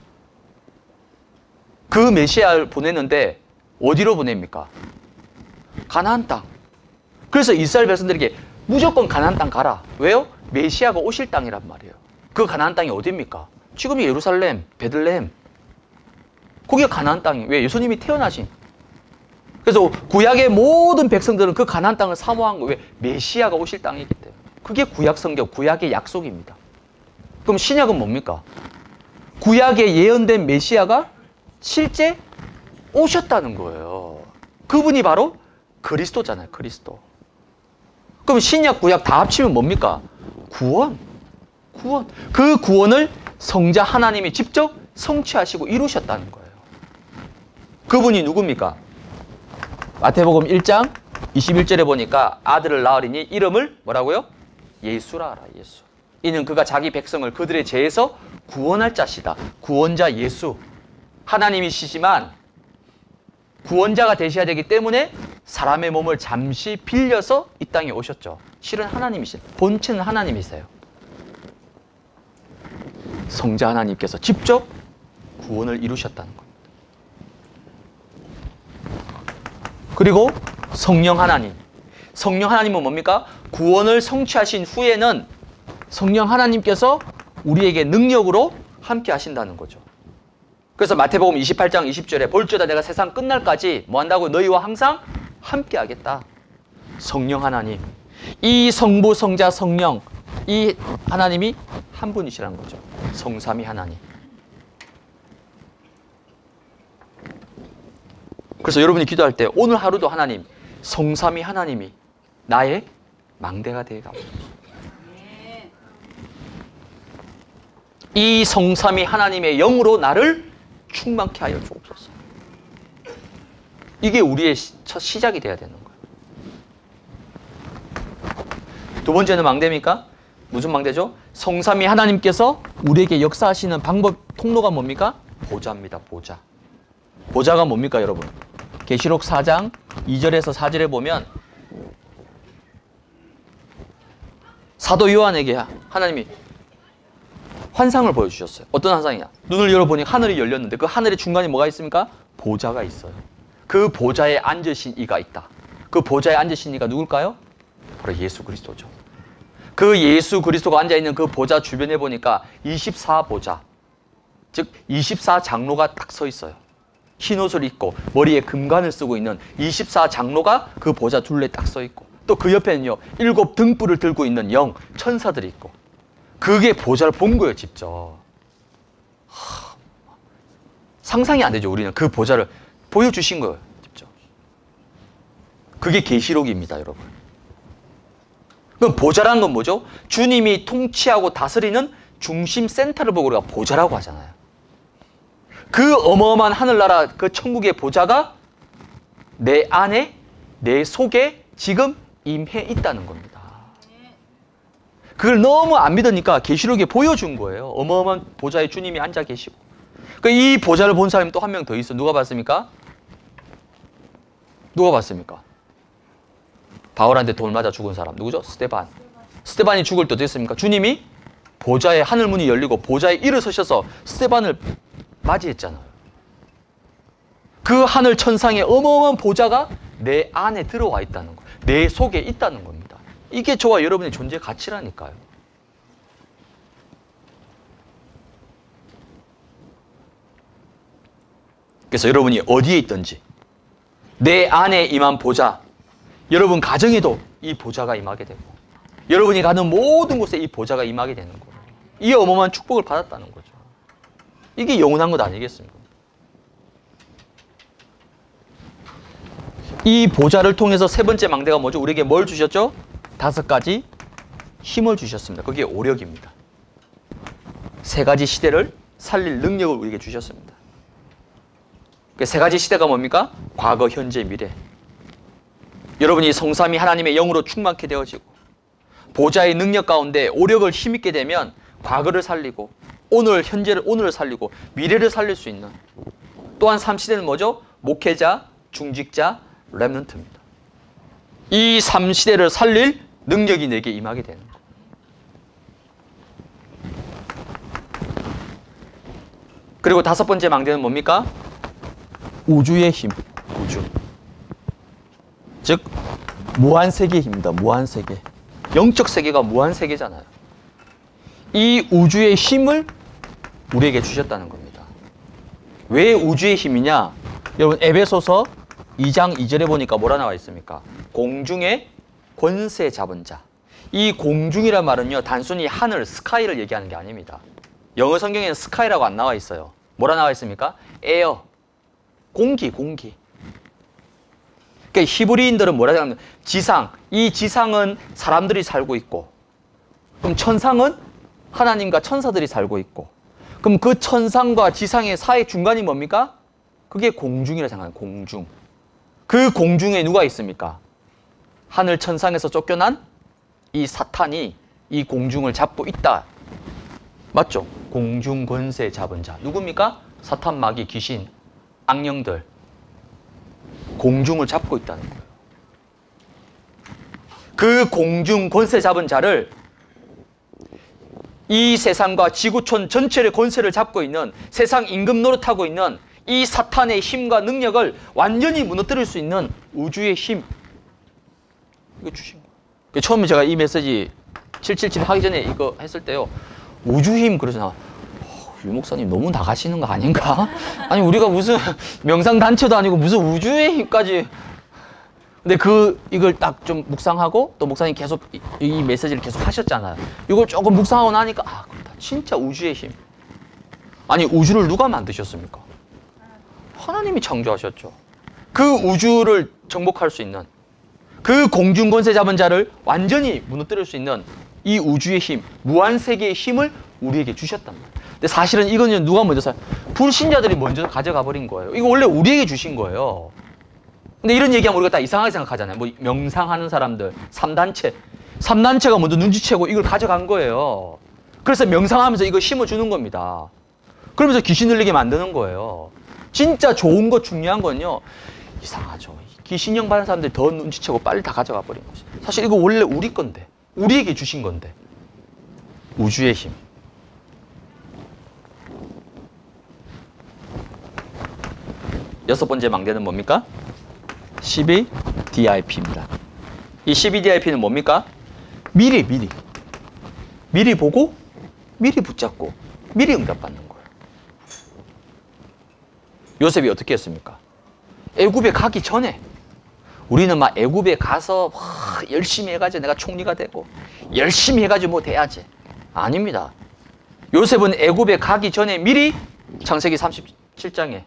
그 메시아를 보내는데 어디로 보냅니까? 가나안 땅. 그래서 이스라엘 백성들에게 무조건 가나안 땅 가라. 왜요? 메시아가 오실 땅이란 말이에요. 그 가나안 땅이 어디입니까? 지금 예루살렘, 베들레헴. 거기가 가나안 땅이에요. 왜? 예수님이 태어나신. 그래서 구약의 모든 백성들은 그 가나안 땅을 사모한 거예요. 왜? 메시아가 오실 땅이기 때문에. 그게 구약 성경, 구약의 약속입니다. 그럼 신약은 뭡니까? 구약에 예언된 메시아가 실제 오셨다는 거예요. 그분이 바로 그리스도잖아요. 그리스도. 그럼 신약, 구약 다 합치면 뭡니까? 구원. 구원. 그 구원을 성자 하나님이 직접 성취하시고 이루셨다는 거예요. 그분이 누굽니까? 마태복음 일 장 이십일 절에 보니까 아들을 낳으리니 이름을 뭐라고요? 예수라 하라. 예수. 이는 그가 자기 백성을 그들의 죄에서 구원할 자시다. 구원자 예수. 하나님이시지만 구원자가 되셔야 되기 때문에 사람의 몸을 잠시 빌려서 이 땅에 오셨죠. 실은 하나님이신, 본체는 하나님이세요. 성자 하나님께서 직접 구원을 이루셨다는 겁니다. 그리고 성령 하나님. 성령 하나님은 뭡니까? 구원을 성취하신 후에는 성령 하나님께서 우리에게 능력으로 함께 하신다는 거죠. 그래서 마태복음 이십팔 장 이십 절에 볼지어다 내가 세상 끝날까지 뭐 한다고? 너희와 항상 함께 하겠다. 성령 하나님. 이 성부, 성자, 성령, 이 하나님이 한 분이시라는 거죠. 성삼위 하나님. 그래서 여러분이 기도할 때 오늘 하루도 하나님, 성삼위 하나님이 나의 망대가 되어가 이 성삼위 하나님의 영으로 나를 충만케 하여 주옵소서. 이게 우리의 첫 시작이 돼야 되는 거예요. 두 번째는 망대입니까? 무슨 망대죠? 성삼위 하나님께서 우리에게 역사하시는 방법, 통로가 뭡니까? 보좌입니다. 보좌. 보좌가 뭡니까, 여러분? 계시록 사 장 이 절에서 사 절에 보면 사도 요한에게 하나님이 환상을 보여주셨어요. 어떤 환상이냐? 눈을 열어보니 하늘이 열렸는데 그 하늘의 중간에 뭐가 있습니까? 보좌가 있어요. 그 보좌에 앉으신 이가 있다. 그 보좌에 앉으신 이가 누굴까요? 바로 예수 그리스도죠. 그 예수 그리스도가 앉아있는 그 보좌 주변에 보니까 이십사 보좌, 즉 이십사 장로가 딱 서 있어요. 흰 옷을 입고 머리에 금관을 쓰고 있는 이십사 장로가 그 보좌 둘레에 딱 서 있고, 또 그 옆에는요 일곱 등불을 들고 있는 영, 천사들이 있고, 그게 보좌를 본 거예요. 직접. 하, 상상이 안 되죠. 우리는 그 보좌를 보여주신 거예요. 직접. 그게 계시록입니다. 여러분. 그럼 보좌라는 건 뭐죠? 주님이 통치하고 다스리는 중심 센터를 보고 우리가 보좌라고 하잖아요. 그 어마어마한 하늘나라, 그 천국의 보좌가 내 안에, 내 속에 지금 임해 있다는 겁니다. 그걸 너무 안 믿으니까 계시록에 보여준 거예요. 어마어마한 보좌에 주님이 앉아 계시고. 그 이 보좌를 본 사람이 또 한 명 더 있어. 누가 봤습니까? 누가 봤습니까? 바울한테 돌 맞아 죽은 사람. 누구죠? 스데반. 스데반이 죽을 때 어땠습니까? 주님이 보좌에 하늘문이 열리고 보좌에 일어서셔서 스데반을 맞이했잖아요. 그 하늘 천상의 어마어마한 보좌가 내 안에 들어와 있다는 거예요. 내 속에 있다는 겁니다. 이게 저와 여러분의 존재 가치라니까요. 그래서 여러분이 어디에 있든지 내 안에 임한 보좌, 여러분 가정에도 이 보좌가 임하게 되고, 여러분이 가는 모든 곳에 이 보좌가 임하게 되는 거예요. 이 어마어마한 축복을 받았다는 거죠. 이게 영원한 것 아니겠습니까? 이 보좌를 통해서 세 번째 망대가 뭐죠? 우리에게 뭘 주셨죠? 다섯 가지 힘을 주셨습니다. 그게 오력입니다. 세 가지 시대를 살릴 능력을 우리에게 주셨습니다. 그 세 가지 시대가 뭡니까? 과거, 현재, 미래. 여러분이 성삼위 하나님의 영으로 충만케 되어지고 보좌의 능력 가운데 오력을 힘있게 되면 과거를 살리고 오늘, 현재를 오늘을 살리고 미래를 살릴 수 있는 또한 삼 시대는 뭐죠? 목회자, 중직자, 렘넌트입니다. 이 삼 시대를 살릴 능력이 내게 임하게 되는 거예요. 그리고 다섯 번째 망대는 뭡니까? 우주의 힘, 우주. 즉 무한세계의 힘입니다. 무한세계. 영적 세계가 무한세계잖아요. 이 우주의 힘을 우리에게 주셨다는 겁니다. 왜 우주의 힘이냐? 여러분 에베소서 이 장 이 절에 보니까 뭐라 나와 있습니까? 공중의 권세 잡은 자. 이 공중이란 말은요, 단순히 하늘, 스카이를 얘기하는 게 아닙니다. 영어 성경에는 스카이라고 안 나와 있어요. 뭐라 나와 있습니까? 에어, 공기, 공기. 그러니까 히브리인들은 뭐라 하냐면 지상, 이 지상은 사람들이 살고 있고, 그럼 천상은 하나님과 천사들이 살고 있고, 그럼 그 천상과 지상의 사이 중간이 뭡니까? 그게 공중이라 생각해요. 공중. 그 공중에 누가 있습니까? 하늘 천상에서 쫓겨난 이 사탄이 이 공중을 잡고 있다. 맞죠? 공중 권세 잡은 자. 누굽니까? 사탄, 마귀, 귀신, 악령들. 공중을 잡고 있다는 거예요. 그 공중 권세 잡은 자를 이 세상과 지구촌 전체의 권세를 잡고 있는, 세상 임금 노릇하고 있는 이 사탄의 힘과 능력을 완전히 무너뜨릴 수 있는 우주의 힘, 이거 주신 거예요. 처음에 제가 이 메시지 칠칠칠 하기 전에 이거 했을 때요, 우주 힘 그러잖아. 유 목사님 너무 나가시는 거 아닌가? 아니 우리가 무슨 명상단체도 아니고 무슨 우주의 힘까지. 근데 그 이걸 딱 좀 묵상하고 또 목사님 계속 이, 이 메시지를 계속 하셨잖아요. 이걸 조금 묵상하고 나니까 아 그렇다, 진짜 우주의 힘. 아니 우주를 누가 만드셨습니까? 하나님이 창조하셨죠. 그 우주를 정복할 수 있는, 그 공중 권세 잡은 자를 완전히 무너뜨릴 수 있는 이 우주의 힘, 무한세계의 힘을 우리에게 주셨단 말이에요. 근데 사실은 이거는 누가 먼저 사, 불신자들이 먼저 가져가 버린 거예요. 이거 원래 우리에게 주신 거예요. 근데 이런 얘기하면 우리가 다 이상하게 생각하잖아요. 뭐 명상하는 사람들, 삼단체. 삼단체가 먼저 눈치채고 이걸 가져간 거예요. 그래서 명상하면서 이거 심어주는 겁니다. 그러면서 귀신 들리게 만드는 거예요. 진짜 좋은 거, 중요한 건요, 이상하죠. 귀신형 받은 사람들이 더 눈치채고 빨리 다 가져가 버린 거지. 사실 이거 원래 우리 건데, 우리에게 주신 건데. 우주의 힘. 여섯 번째 망대는 뭡니까? 십이 디아이피입니다. 이 십이 디아이피는 뭡니까? 미리, 미리. 미리 보고, 미리 붙잡고, 미리 응답받는 거예요. 요셉이 어떻게 했습니까? 애굽에 가기 전에, 우리는 막 애굽에 가서 와, 열심히 해가지고 내가 총리가 되고, 열심히 해가지고 뭐 돼야지. 아닙니다. 요셉은 애굽에 가기 전에 미리 창세기 삼십칠 장에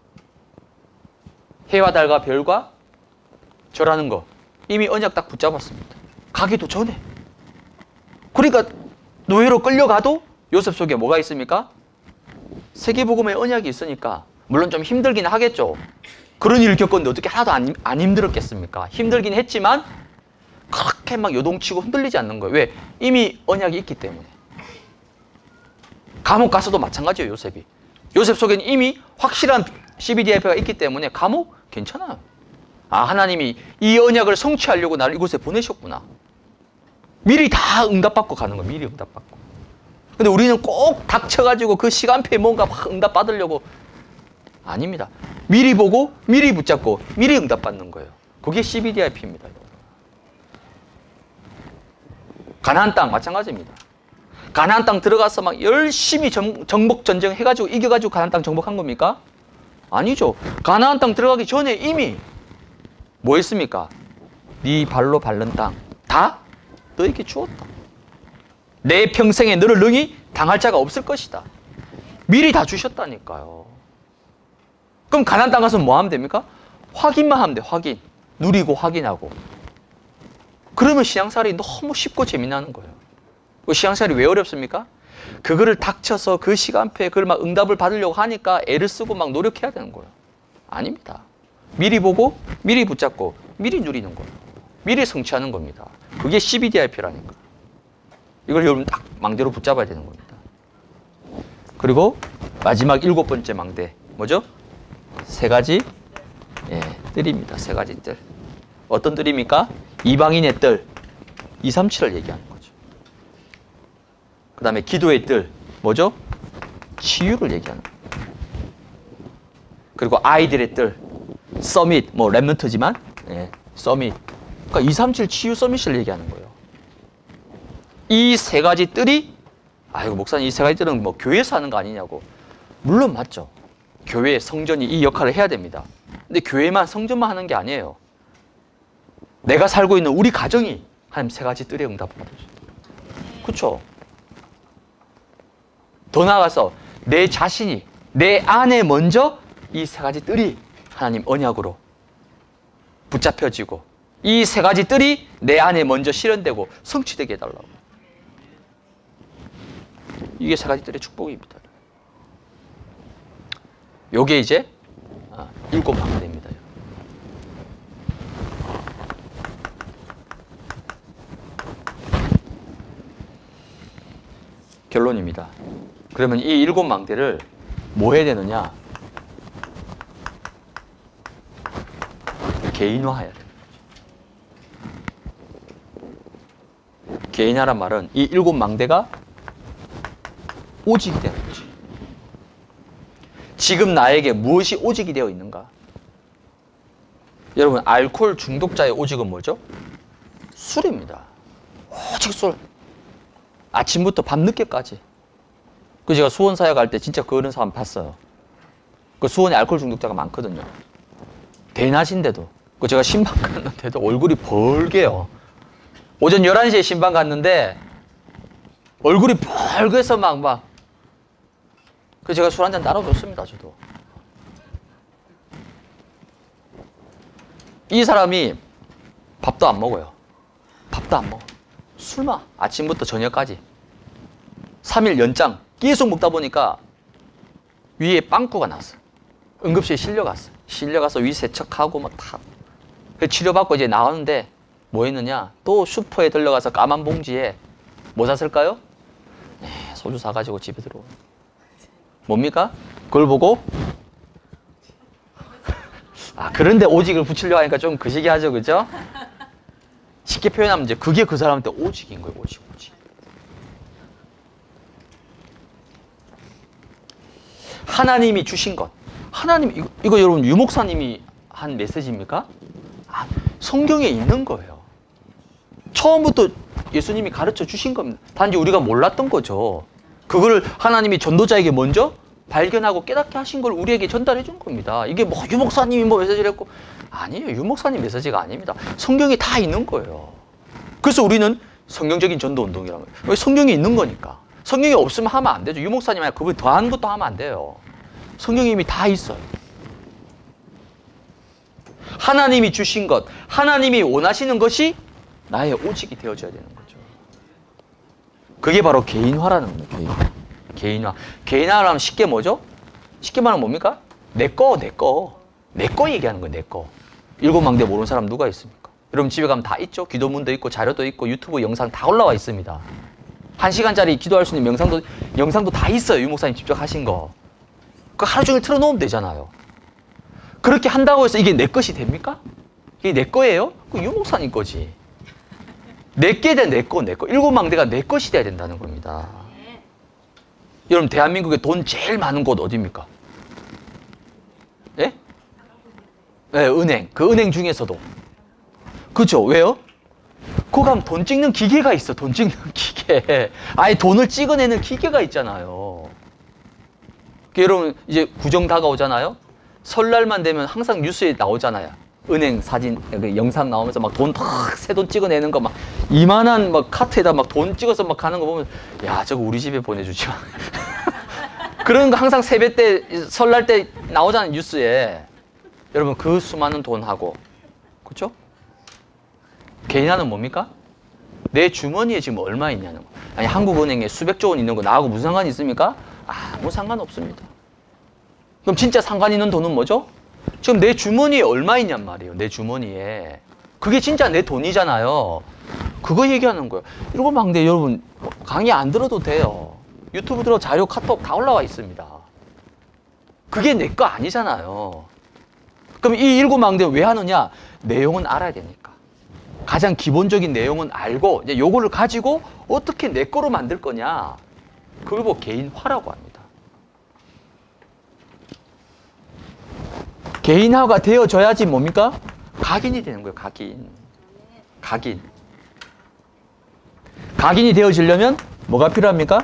해와 달과 별과 절하는 거 이미 언약 딱 붙잡았습니다. 가기도 전에. 그러니까 노예로 끌려가도 요셉 속에 뭐가 있습니까? 세계복음의 언약이 있으니까 물론 좀 힘들긴 하겠죠. 그런 일을 겪었는데 어떻게 하나도 안, 안 힘들었겠습니까? 힘들긴 했지만 그렇게 막 요동치고 흔들리지 않는 거예요. 왜? 이미 언약이 있기 때문에. 감옥 가서도 마찬가지예요. 요셉이. 요셉 속에는 이미 확실한 십이 디아이피가 있기 때문에 감옥 괜찮아요. 아, 하나님이 이 언약을 성취하려고 나를 이곳에 보내셨구나. 미리 다 응답받고 가는 거예요. 미리 응답받고. 근데 우리는 꼭 닥쳐가지고 그 시간표에 뭔가 막 응답받으려고. 아닙니다. 미리 보고 미리 붙잡고 미리 응답받는 거예요. 그게 십이 디아이피입니다. 가나안 땅 마찬가지입니다. 가나안 땅 들어가서 막 열심히 정, 정복 전쟁 해가지고 이겨가지고 가나안 땅 정복한 겁니까? 아니죠. 가나안 땅 들어가기 전에 이미 뭐 했습니까? 네 발로 밟는 땅 다 너에게 주었다. 내 평생에 너를 능히 당할 자가 없을 것이다. 미리 다 주셨다니까요. 그럼 가나안 땅 가서 뭐 하면 됩니까? 확인만 하면 돼. 확인. 누리고 확인하고. 그러면 신앙생활이 너무 쉽고 재미나는 거예요. 그 신앙생활이 왜 어렵습니까? 그거를 닥쳐서 그 시간표에 그걸 막 응답을 받으려고 하니까 애를 쓰고 막 노력해야 되는 거예요. 아닙니다. 미리 보고 미리 붙잡고 미리 누리는 거예요. 미리 성취하는 겁니다. 그게 씨비디아이피라니까. 이걸 여러분 딱 망대로 붙잡아야 되는 겁니다. 그리고 마지막 일곱 번째 망대 뭐죠? 세 가지 예, 뜰입니다. 세 가지 뜰. 어떤 뜰입니까? 이방인의 뜰, 이삼칠을 얘기하는 거죠. 그 다음에 기도의 뜰, 뭐죠? 치유를 얘기하는 거예요. 그리고 아이들의 뜰, 서밋, 뭐 랩런트지만 예, 서밋. 그러니까 이삼칠 치유 서밋을 얘기하는 거예요. 이 세 가지 뜰이 아이고 목사님 이 세 가지 뜰은 뭐 교회에서 하는 거 아니냐고. 물론 맞죠. 교회, 성전이 이 역할을 해야 됩니다. 근데 교회만, 성전만 하는 게 아니에요. 내가 살고 있는 우리 가정이 하나님 세 가지 뜰에 응답을 받을 수 있다. 그렇죠? 더 나아가서 내 자신이, 내 안에 먼저 이 세 가지 뜰이 하나님 언약으로 붙잡혀지고 이 세 가지 뜰이 내 안에 먼저 실현되고 성취되게 해달라고. 이게 세 가지 뜰의 축복입니다. 요게 이제 일곱 망대입니다. 결론입니다. 그러면 이 일곱 망대를 뭐 해야 되느냐? 개인화해야 돼요. 개인화란 말은 이 일곱 망대가 오직이 되는 거지. 지금 나에게 무엇이 오직이 되어 있는가? 여러분, 알코올 중독자의 오직은 뭐죠? 술입니다. 오직 술. 아침부터 밤늦게까지. 그 제가 수원 사역 할 때 진짜 그런 사람 봤어요. 그 수원에 알코올 중독자가 많거든요. 대낮인데도. 그 제가 신방 갔는데도 얼굴이 벌게요. 오전 열한 시에 신방 갔는데 얼굴이 벌게서 막 막. 그래서 제가 술 한잔 따라줬습니다. 저도. 이 사람이 밥도 안 먹어요. 밥도 안 먹어. 술만 아침부터 저녁까지 삼 일 연장 계속 먹다 보니까 위에 빵꾸가 났어. 응급실에 실려갔어. 실려가서 위 세척하고 막 다. 치료받고 이제 나오는데 뭐 했느냐? 또 슈퍼에 들러가서 까만 봉지에 뭐 샀을까요? 네, 소주 사가지고 집에 들어오는. 뭡니까? 그걸 보고 아 그런데 오직을 붙이려고 하니까 좀 그시기하죠, 그죠? 쉽게 표현하면 이제 그게 그 사람한테 오직인 거예요. 오직, 오직. 하나님이 주신 것. 하나님 이거, 이거 여러분 유 목사님이 한 메시지입니까? 아, 성경에 있는 거예요. 처음부터 예수님이 가르쳐 주신 겁니다. 단지 우리가 몰랐던 거죠. 그걸 하나님이 전도자에게 먼저 발견하고 깨닫게 하신 걸 우리에게 전달해 준 겁니다. 이게 뭐 유 목사님이 뭐 메시지를 했고 아니에요. 유 목사님 메시지가 아닙니다. 성경에 다 있는 거예요. 그래서 우리는 성경적인 전도 운동이라는 거예요. 왜 성경에 있는 거니까. 성경이 없으면 하면 안 되죠. 유 목사님 아니라 그분 더하는 것도 하면 안 돼요. 성경이 이미 다 있어요. 하나님이 주신 것, 하나님이 원하시는 것이 나의 오직이 되어져야 되는 거죠. 그게 바로 개인화라는 겁니다. 개인화. 개인화. 개인화를 하면 쉽게 뭐죠? 쉽게 말하면 뭡니까? 내 거, 내 거. 내 거 얘기하는 거예요, 내 거. 일곱 망대 모르는 사람 누가 있습니까? 여러분 집에 가면 다 있죠? 기도문도 있고 자료도 있고 유튜브 영상 다 올라와 있습니다. 한 시간짜리 기도할 수 있는 영상도, 영상도 다 있어요. 유 목사님 직접 하신 거. 그 하루 종일 틀어놓으면 되잖아요. 그렇게 한다고 해서 이게 내 것이 됩니까? 이게 내 거예요? 그 유 목사님 거지. 내게 돼, 내 거, 내 거. 일곱 망대가 내 것이 돼야 된다는 겁니다. 여러분 대한민국에 돈 제일 많은 곳 어디입니까? 예? 네, 은행. 그 은행 중에서도. 그죠? 왜요? 거기 가면 돈 찍는 기계가 있어. 돈 찍는 기계. 아예 돈을 찍어내는 기계가 있잖아요. 여러분 이제 구정 다가오잖아요. 설날만 되면 항상 뉴스에 나오잖아요. 은행 사진, 영상 나오면서 막 돈 팍 새 돈 찍어내는 거 막 이만한 막 카트에다 막 돈 찍어서 막 가는 거 보면 야 저거 우리 집에 보내주지 마. 그런 거 항상 세배 때 설날 때 나오잖아요 뉴스에. 여러분 그 수많은 돈하고 그렇죠? 개인화는 뭡니까? 내 주머니에 지금 얼마 있냐는 거. 아니 한국은행에 수백조 원 있는 거 나하고 무슨 상관이 있습니까? 아무 상관 없습니다. 그럼 진짜 상관 있는 돈은 뭐죠? 지금 내 주머니에 얼마 있냔 말이에요. 내 주머니에. 그게 진짜 내 돈이잖아요. 그거 얘기하는 거예요. 일곱 망대 여러분 강의 안 들어도 돼요. 유튜브 들어 자료 카톡 다 올라와 있습니다. 그게 내 거 아니잖아요. 그럼 이 일곱 망대 왜 하느냐? 내용은 알아야 되니까. 가장 기본적인 내용은 알고 이제 요거를 가지고 어떻게 내 거로 만들 거냐. 그걸 뭐 개인화라고 합니다. 개인화가 되어져야지 뭡니까? 각인이 되는 거예요. 각인. 각인. 각인이 되어지려면 뭐가 필요합니까?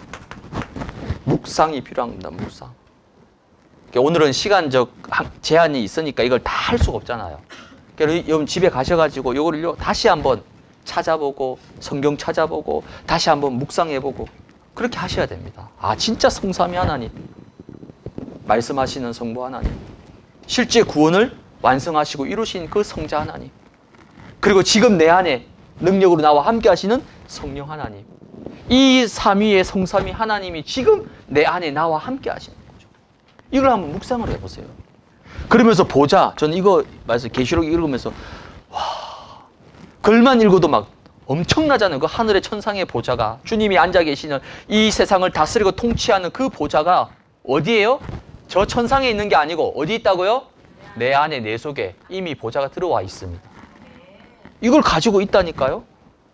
묵상이 필요한 겁니다. 묵상. 오늘은 시간적 제한이 있으니까 이걸 다 할 수가 없잖아요. 그러니까 여러분 집에 가셔가지고 이거를요 다시 한번 찾아보고 성경 찾아보고 다시 한번 묵상해보고 그렇게 하셔야 됩니다. 아 진짜 성삼위 하나님 말씀하시는 성부 하나님 실제 구원을 완성하시고 이루신 그 성자 하나님 그리고 지금 내 안에 능력으로 나와 함께 하시는 성령 하나님 이 삼위의 성삼위 하나님이 지금 내 안에 나와 함께 하시는 거죠. 이걸 한번 묵상을 해보세요. 그러면서 보자. 저는 이거 말씀 계시록 읽으면서 와 글만 읽어도 막 엄청나잖아요. 그 하늘의 천상의 보좌가 주님이 앉아 계시는 이 세상을 다스리고 통치하는 그 보좌가 어디예요? 저 천상에 있는 게 아니고 어디 있다고요? 내 안에 내 속에 이미 보좌가 들어와 있습니다. 이걸 가지고 있다니까요.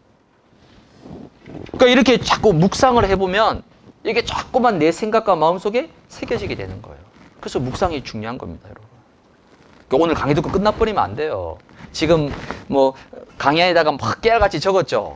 그러니까 이렇게 자꾸 묵상을 해보면 이게 자꾸만 내 생각과 마음속에 새겨지게 되는 거예요. 그래서 묵상이 중요한 겁니다, 여러분. 그러니까 오늘 강의 듣고 끝나버리면 안 돼요. 지금 뭐 강의에다가 막 깨알같이 적었죠.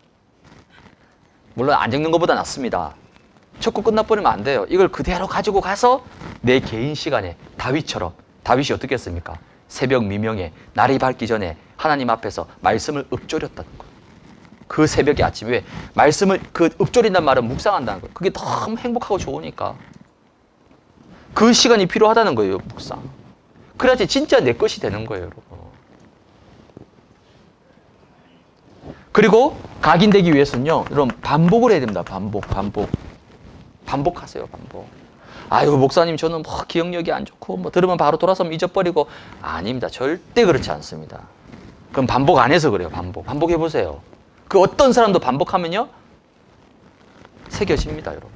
물론 안 적는 것보다 낫습니다. 적고 끝나버리면 안 돼요. 이걸 그대로 가지고 가서 내 개인 시간에 다윗처럼 다윗이 어떻게 했습니까? 새벽 미명에 날이 밝기 전에 하나님 앞에서 말씀을 읊조렸다는 거예요. 그 새벽의 아침에 왜? 말씀을 그 읊조린다는 말은 묵상한다는 거예요. 그게 너무 행복하고 좋으니까. 그 시간이 필요하다는 거예요, 묵상. 그래야지 진짜 내 것이 되는 거예요, 여러분. 그리고 각인되기 위해서는요, 여러분 반복을 해야 됩니다. 반복, 반복. 반복하세요, 반복. 아유, 목사님 저는 뭐 기억력이 안 좋고 뭐 들으면 바로 돌아서면 잊어버리고 아닙니다. 절대 그렇지 않습니다. 그럼 반복 안 해서 그래요, 반복. 반복해 보세요. 그 어떤 사람도 반복하면요, 새겨집니다, 여러분.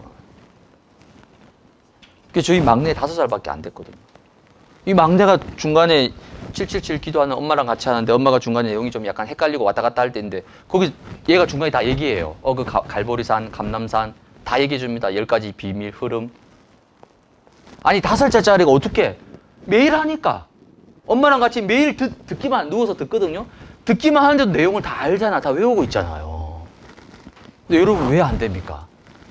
저희 막내 다섯 살밖에 안 됐거든요. 이 막내가 중간에 칠칠칠 기도하는 엄마랑 같이 하는데 엄마가 중간에 내용이 좀 약간 헷갈리고 왔다 갔다 할 때인데 거기 얘가 중간에 다 얘기해요. 어, 그 갈보리산, 감남산 다 얘기해 줍니다. 열 가지 비밀, 흐름. 아니 다섯 살짜리가 어떻게 매일 하니까 엄마랑 같이 매일 듣, 듣기만 누워서 듣거든요. 듣기만 하는데도 내용을 다 알잖아. 다 외우고 있잖아요. 근데 여러분 왜 안 됩니까?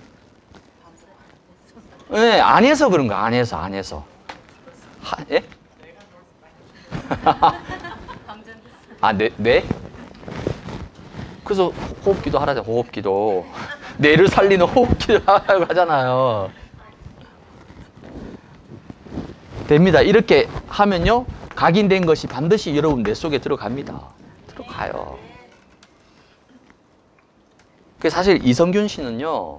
네, 안 해서 그런 거야. 안 해서, 안 해서. 하, 예? 아, 뇌, 뇌? 그래서 호흡기도 하라죠. 호흡기도. 뇌를 살리는 호흡기도 하라고 하잖아요. 됩니다. 이렇게 하면요, 각인된 것이 반드시 여러분 뇌 속에 들어갑니다. 들어가요. 그 사실 이성균 씨는요,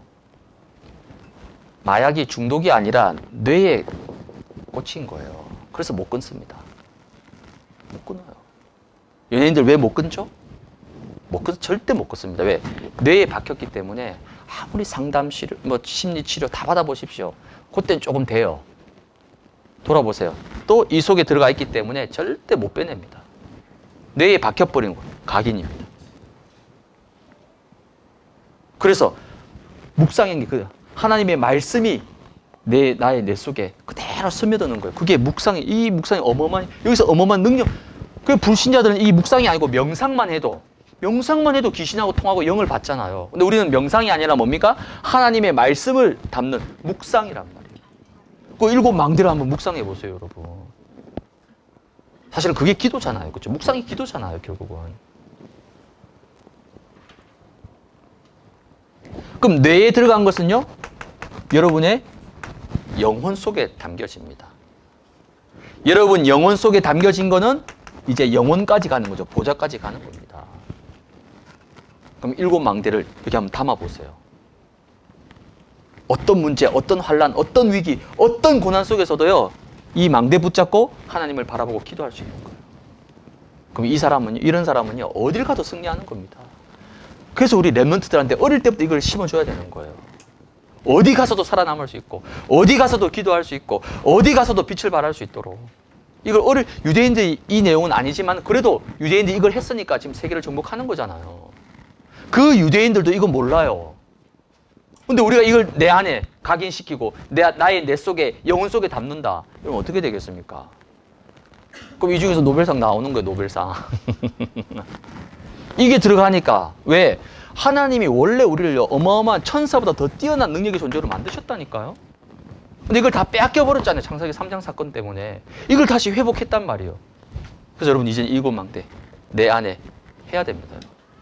마약이 중독이 아니라 뇌에 꽂힌 거예요. 그래서 못 끊습니다. 못 끊어요. 연예인들 왜 못 끊죠? 못 끊, 절대 못 끊습니다. 왜? 뇌에 박혔기 때문에 아무리 상담 치료, 뭐 심리 치료 다 받아보십시오. 그때는 조금 돼요. 돌아보세요. 또 이 속에 들어가 있기 때문에 절대 못 빼냅니다. 뇌에 박혀버린 거예요. 각인입니다. 그래서 묵상인 게 그 하나님의 말씀이 내, 나의 뇌 속에 그대로 스며드는 거예요. 그게 묵상이, 이 묵상이 어마어마한, 여기서 어마어마한 능력. 그 불신자들은 이 묵상이 아니고 명상만 해도, 명상만 해도 귀신하고 통하고 영을 받잖아요. 근데 우리는 명상이 아니라 뭡니까? 하나님의 말씀을 담는 묵상이란 말이에요. 그 일곱 망대를 한번 묵상해 보세요, 여러분. 사실은 그게 기도잖아요. 그렇죠? 묵상이 기도잖아요, 결국은. 그럼 뇌에 들어간 것은요, 여러분의 영혼 속에 담겨집니다. 여러분 영혼 속에 담겨진 거는 이제 영혼까지 가는 거죠. 보좌까지 가는 겁니다. 그럼 일곱 망대를 여기 한번 담아보세요. 어떤 문제, 어떤 환란, 어떤 위기, 어떤 고난 속에서도요, 이 망대 붙잡고 하나님을 바라보고 기도할 수 있는 거예요. 그럼 이 사람은요, 이런 사람은요, 어딜 가도 승리하는 겁니다. 그래서 우리 랩런트들한테 어릴 때부터 이걸 심어줘야 되는 거예요. 어디 가서도 살아남을 수 있고, 어디 가서도 기도할 수 있고, 어디 가서도 빛을 발할 수 있도록. 이걸 어릴, 유대인들이 이 내용은 아니지만, 그래도 유대인들이 이걸 했으니까 지금 세계를 정복하는 거잖아요. 그 유대인들도 이거 몰라요. 근데 우리가 이걸 내 안에 각인시키고, 내, 나의 내 속에, 영혼 속에 담는다. 그럼 어떻게 되겠습니까? 그럼 이 중에서 노벨상 나오는 거예요, 노벨상. 이게 들어가니까. 왜? 하나님이 원래 우리를 어마어마한 천사보다 더 뛰어난 능력의 존재로 만드셨다니까요. 근데 이걸 다 빼앗겨버렸잖아요. 창세기 삼 장 사건 때문에. 이걸 다시 회복했단 말이에요. 그래서 여러분 이제는 일곱 망대 내 안에 해야 됩니다.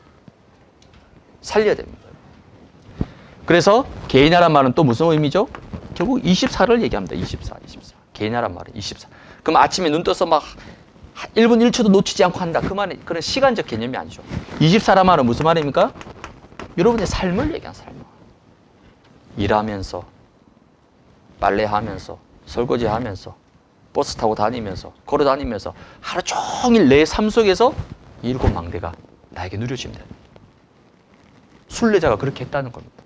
살려야 됩니다. 그래서 개인하란 말은 또 무슨 의미죠? 결국 이십사를 얘기합니다. 이십사, 이십사. 개인하란 말은 이십사. 그럼 아침에 눈 떠서 막 일 분 일 초도 놓치지 않고 한다. 그 말은 그런 시간적 개념이 아니죠. 이십사란 말은 무슨 말입니까? 여러분의 삶을 얘기한 삶. 일하면서, 빨래하면서, 설거지하면서, 버스 타고 다니면서, 걸어 다니면서 하루 종일 내 삶 속에서 이 일곱 망대가 나에게 누려지면 돼요. 순례자가 그렇게 했다는 겁니다.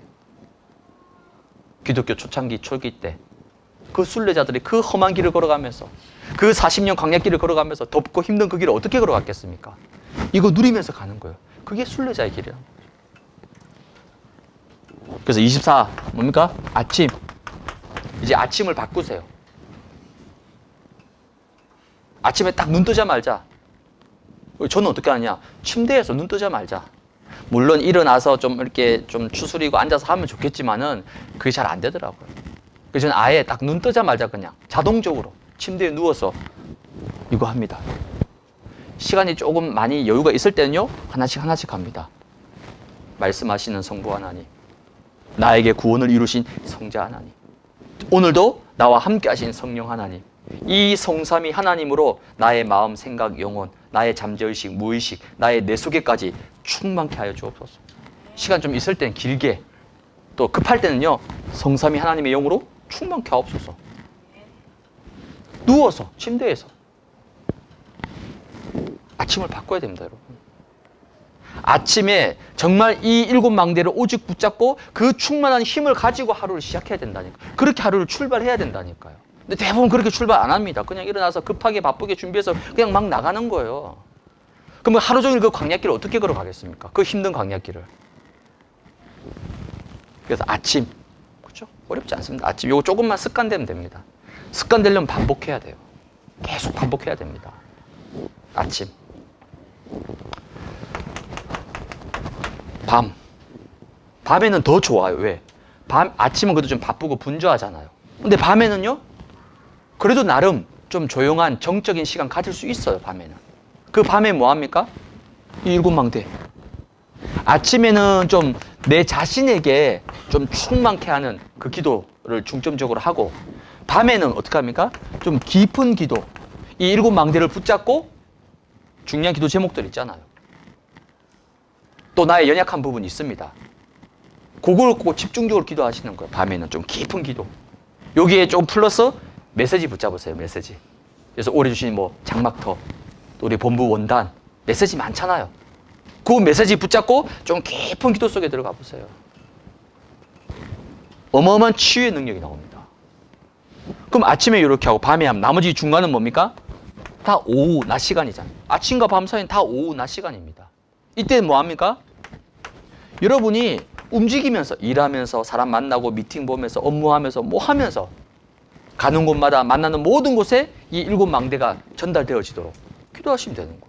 기독교 초창기 초기 때 그 순례자들이 그 험한 길을 걸어가면서 그 사십 년 광야길을 걸어가면서 덥고 힘든 그 길을 어떻게 걸어갔겠습니까? 이거 누리면서 가는 거예요. 그게 순례자의 길이야. 그래서 이십사 뭡니까? 아침. 이제 아침을 바꾸세요. 아침에 딱 눈 뜨자마자, 저는 어떻게 하냐? 침대에서 눈 뜨자마자, 물론 일어나서 좀 이렇게 좀 추스리고 앉아서 하면 좋겠지만은 그게 잘 안 되더라고요. 그래서 저는 아예 딱 눈 뜨자마자 그냥 자동적으로 침대에 누워서 이거 합니다. 시간이 조금 많이 여유가 있을 때는요, 하나씩 하나씩 합니다. 말씀하시는 성부 하나님, 나에게 구원을 이루신 성자 하나님, 오늘도 나와 함께 하신 성령 하나님, 이 성삼위 하나님으로 나의 마음, 생각, 영혼, 나의 잠재의식, 무의식, 나의 내 속에까지 충만케 하여 주옵소서. 시간 좀 있을 때는 길게, 또 급할 때는요, 성삼위 하나님의 영으로 충만케 하옵소서. 누워서 침대에서 아침을 바꿔야 됩니다, 여러분. 아침에 정말 이 일곱 망대를 오직 붙잡고 그 충만한 힘을 가지고 하루를 시작해야 된다니까요. 그렇게 하루를 출발해야 된다니까요. 근데 대부분 그렇게 출발 안 합니다. 그냥 일어나서 급하게 바쁘게 준비해서 그냥 막 나가는 거예요. 그러면 하루 종일 그 광야길을 어떻게 걸어가겠습니까? 그 힘든 광야길을. 그래서 아침, 그렇죠? 어렵지 않습니다. 아침 이거 조금만 습관되면 됩니다. 습관되려면 반복해야 돼요. 계속 반복해야 됩니다. 아침. 밤. 밤에는 더 좋아요. 왜? 밤, 아침은 그래도 좀 바쁘고 분주하잖아요. 근데 밤에는요, 그래도 나름 좀 조용한 정적인 시간 가질 수 있어요, 밤에는. 그 밤에 뭐 합니까? 이 일곱 망대. 아침에는 좀 내 자신에게 좀 충만케 하는 그 기도를 중점적으로 하고, 밤에는 어떻게 합니까? 좀 깊은 기도. 이 일곱 망대를 붙잡고 중요한 기도 제목들 있잖아요. 또 나의 연약한 부분이 있습니다. 그걸 꼭 집중적으로 기도하시는 거예요. 밤에는 좀 깊은 기도. 여기에 좀 플러스 메시지 붙잡으세요. 메시지. 그래서 올해 주신 뭐 장막터, 또 우리 본부 원단 메시지 많잖아요. 그 메시지 붙잡고 좀 깊은 기도 속에 들어가 보세요. 어마어마한 치유의 능력이 나옵니다. 그럼 아침에 이렇게 하고 밤에 하면 나머지 중간은 뭡니까? 다 오후, 낮 시간이잖아요. 아침과 밤 사이는 다 오후, 낮 시간입니다. 이때는 뭐 합니까? 여러분이 움직이면서, 일하면서, 사람 만나고, 미팅 보면서, 업무하면서, 뭐 하면서 가는 곳마다 만나는 모든 곳에 이 일곱 망대가 전달되어지도록 기도하시면 되는 거예요.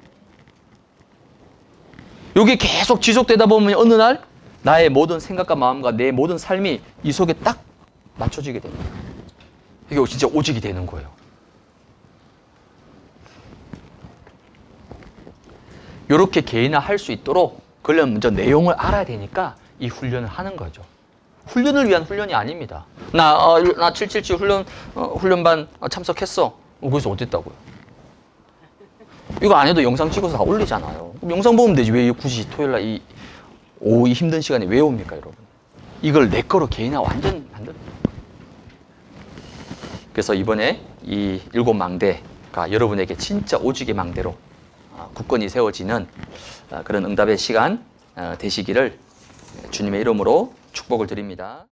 여기 계속 지속되다 보면 어느 날 나의 모든 생각과 마음과 내 모든 삶이 이 속에 딱 맞춰지게 됩니다. 이게 진짜 오직이 되는 거예요. 이렇게 개인화할 수 있도록 그러려면 먼저 내용을 알아야 되니까 이 훈련을 하는 거죠. 훈련을 위한 훈련이 아닙니다. 나, 어, 나 칠칠칠 훈련, 어, 훈련반 참석했어. 어, 거기서 어땠다고요? 이거 안 해도 영상 찍어서 다 올리잖아요. 그럼 영상 보면 되지. 왜 굳이 토요일날 이 오후 이 힘든 시간에 왜 옵니까, 여러분? 이걸 내 거로 개인화 완전 만든. 그래서 이번에 이 일곱 망대가 여러분에게 진짜 오직의 망대로 굳건히 세워지는 그런 응답의 시간 되시기를 주님의 이름으로 축복을 드립니다.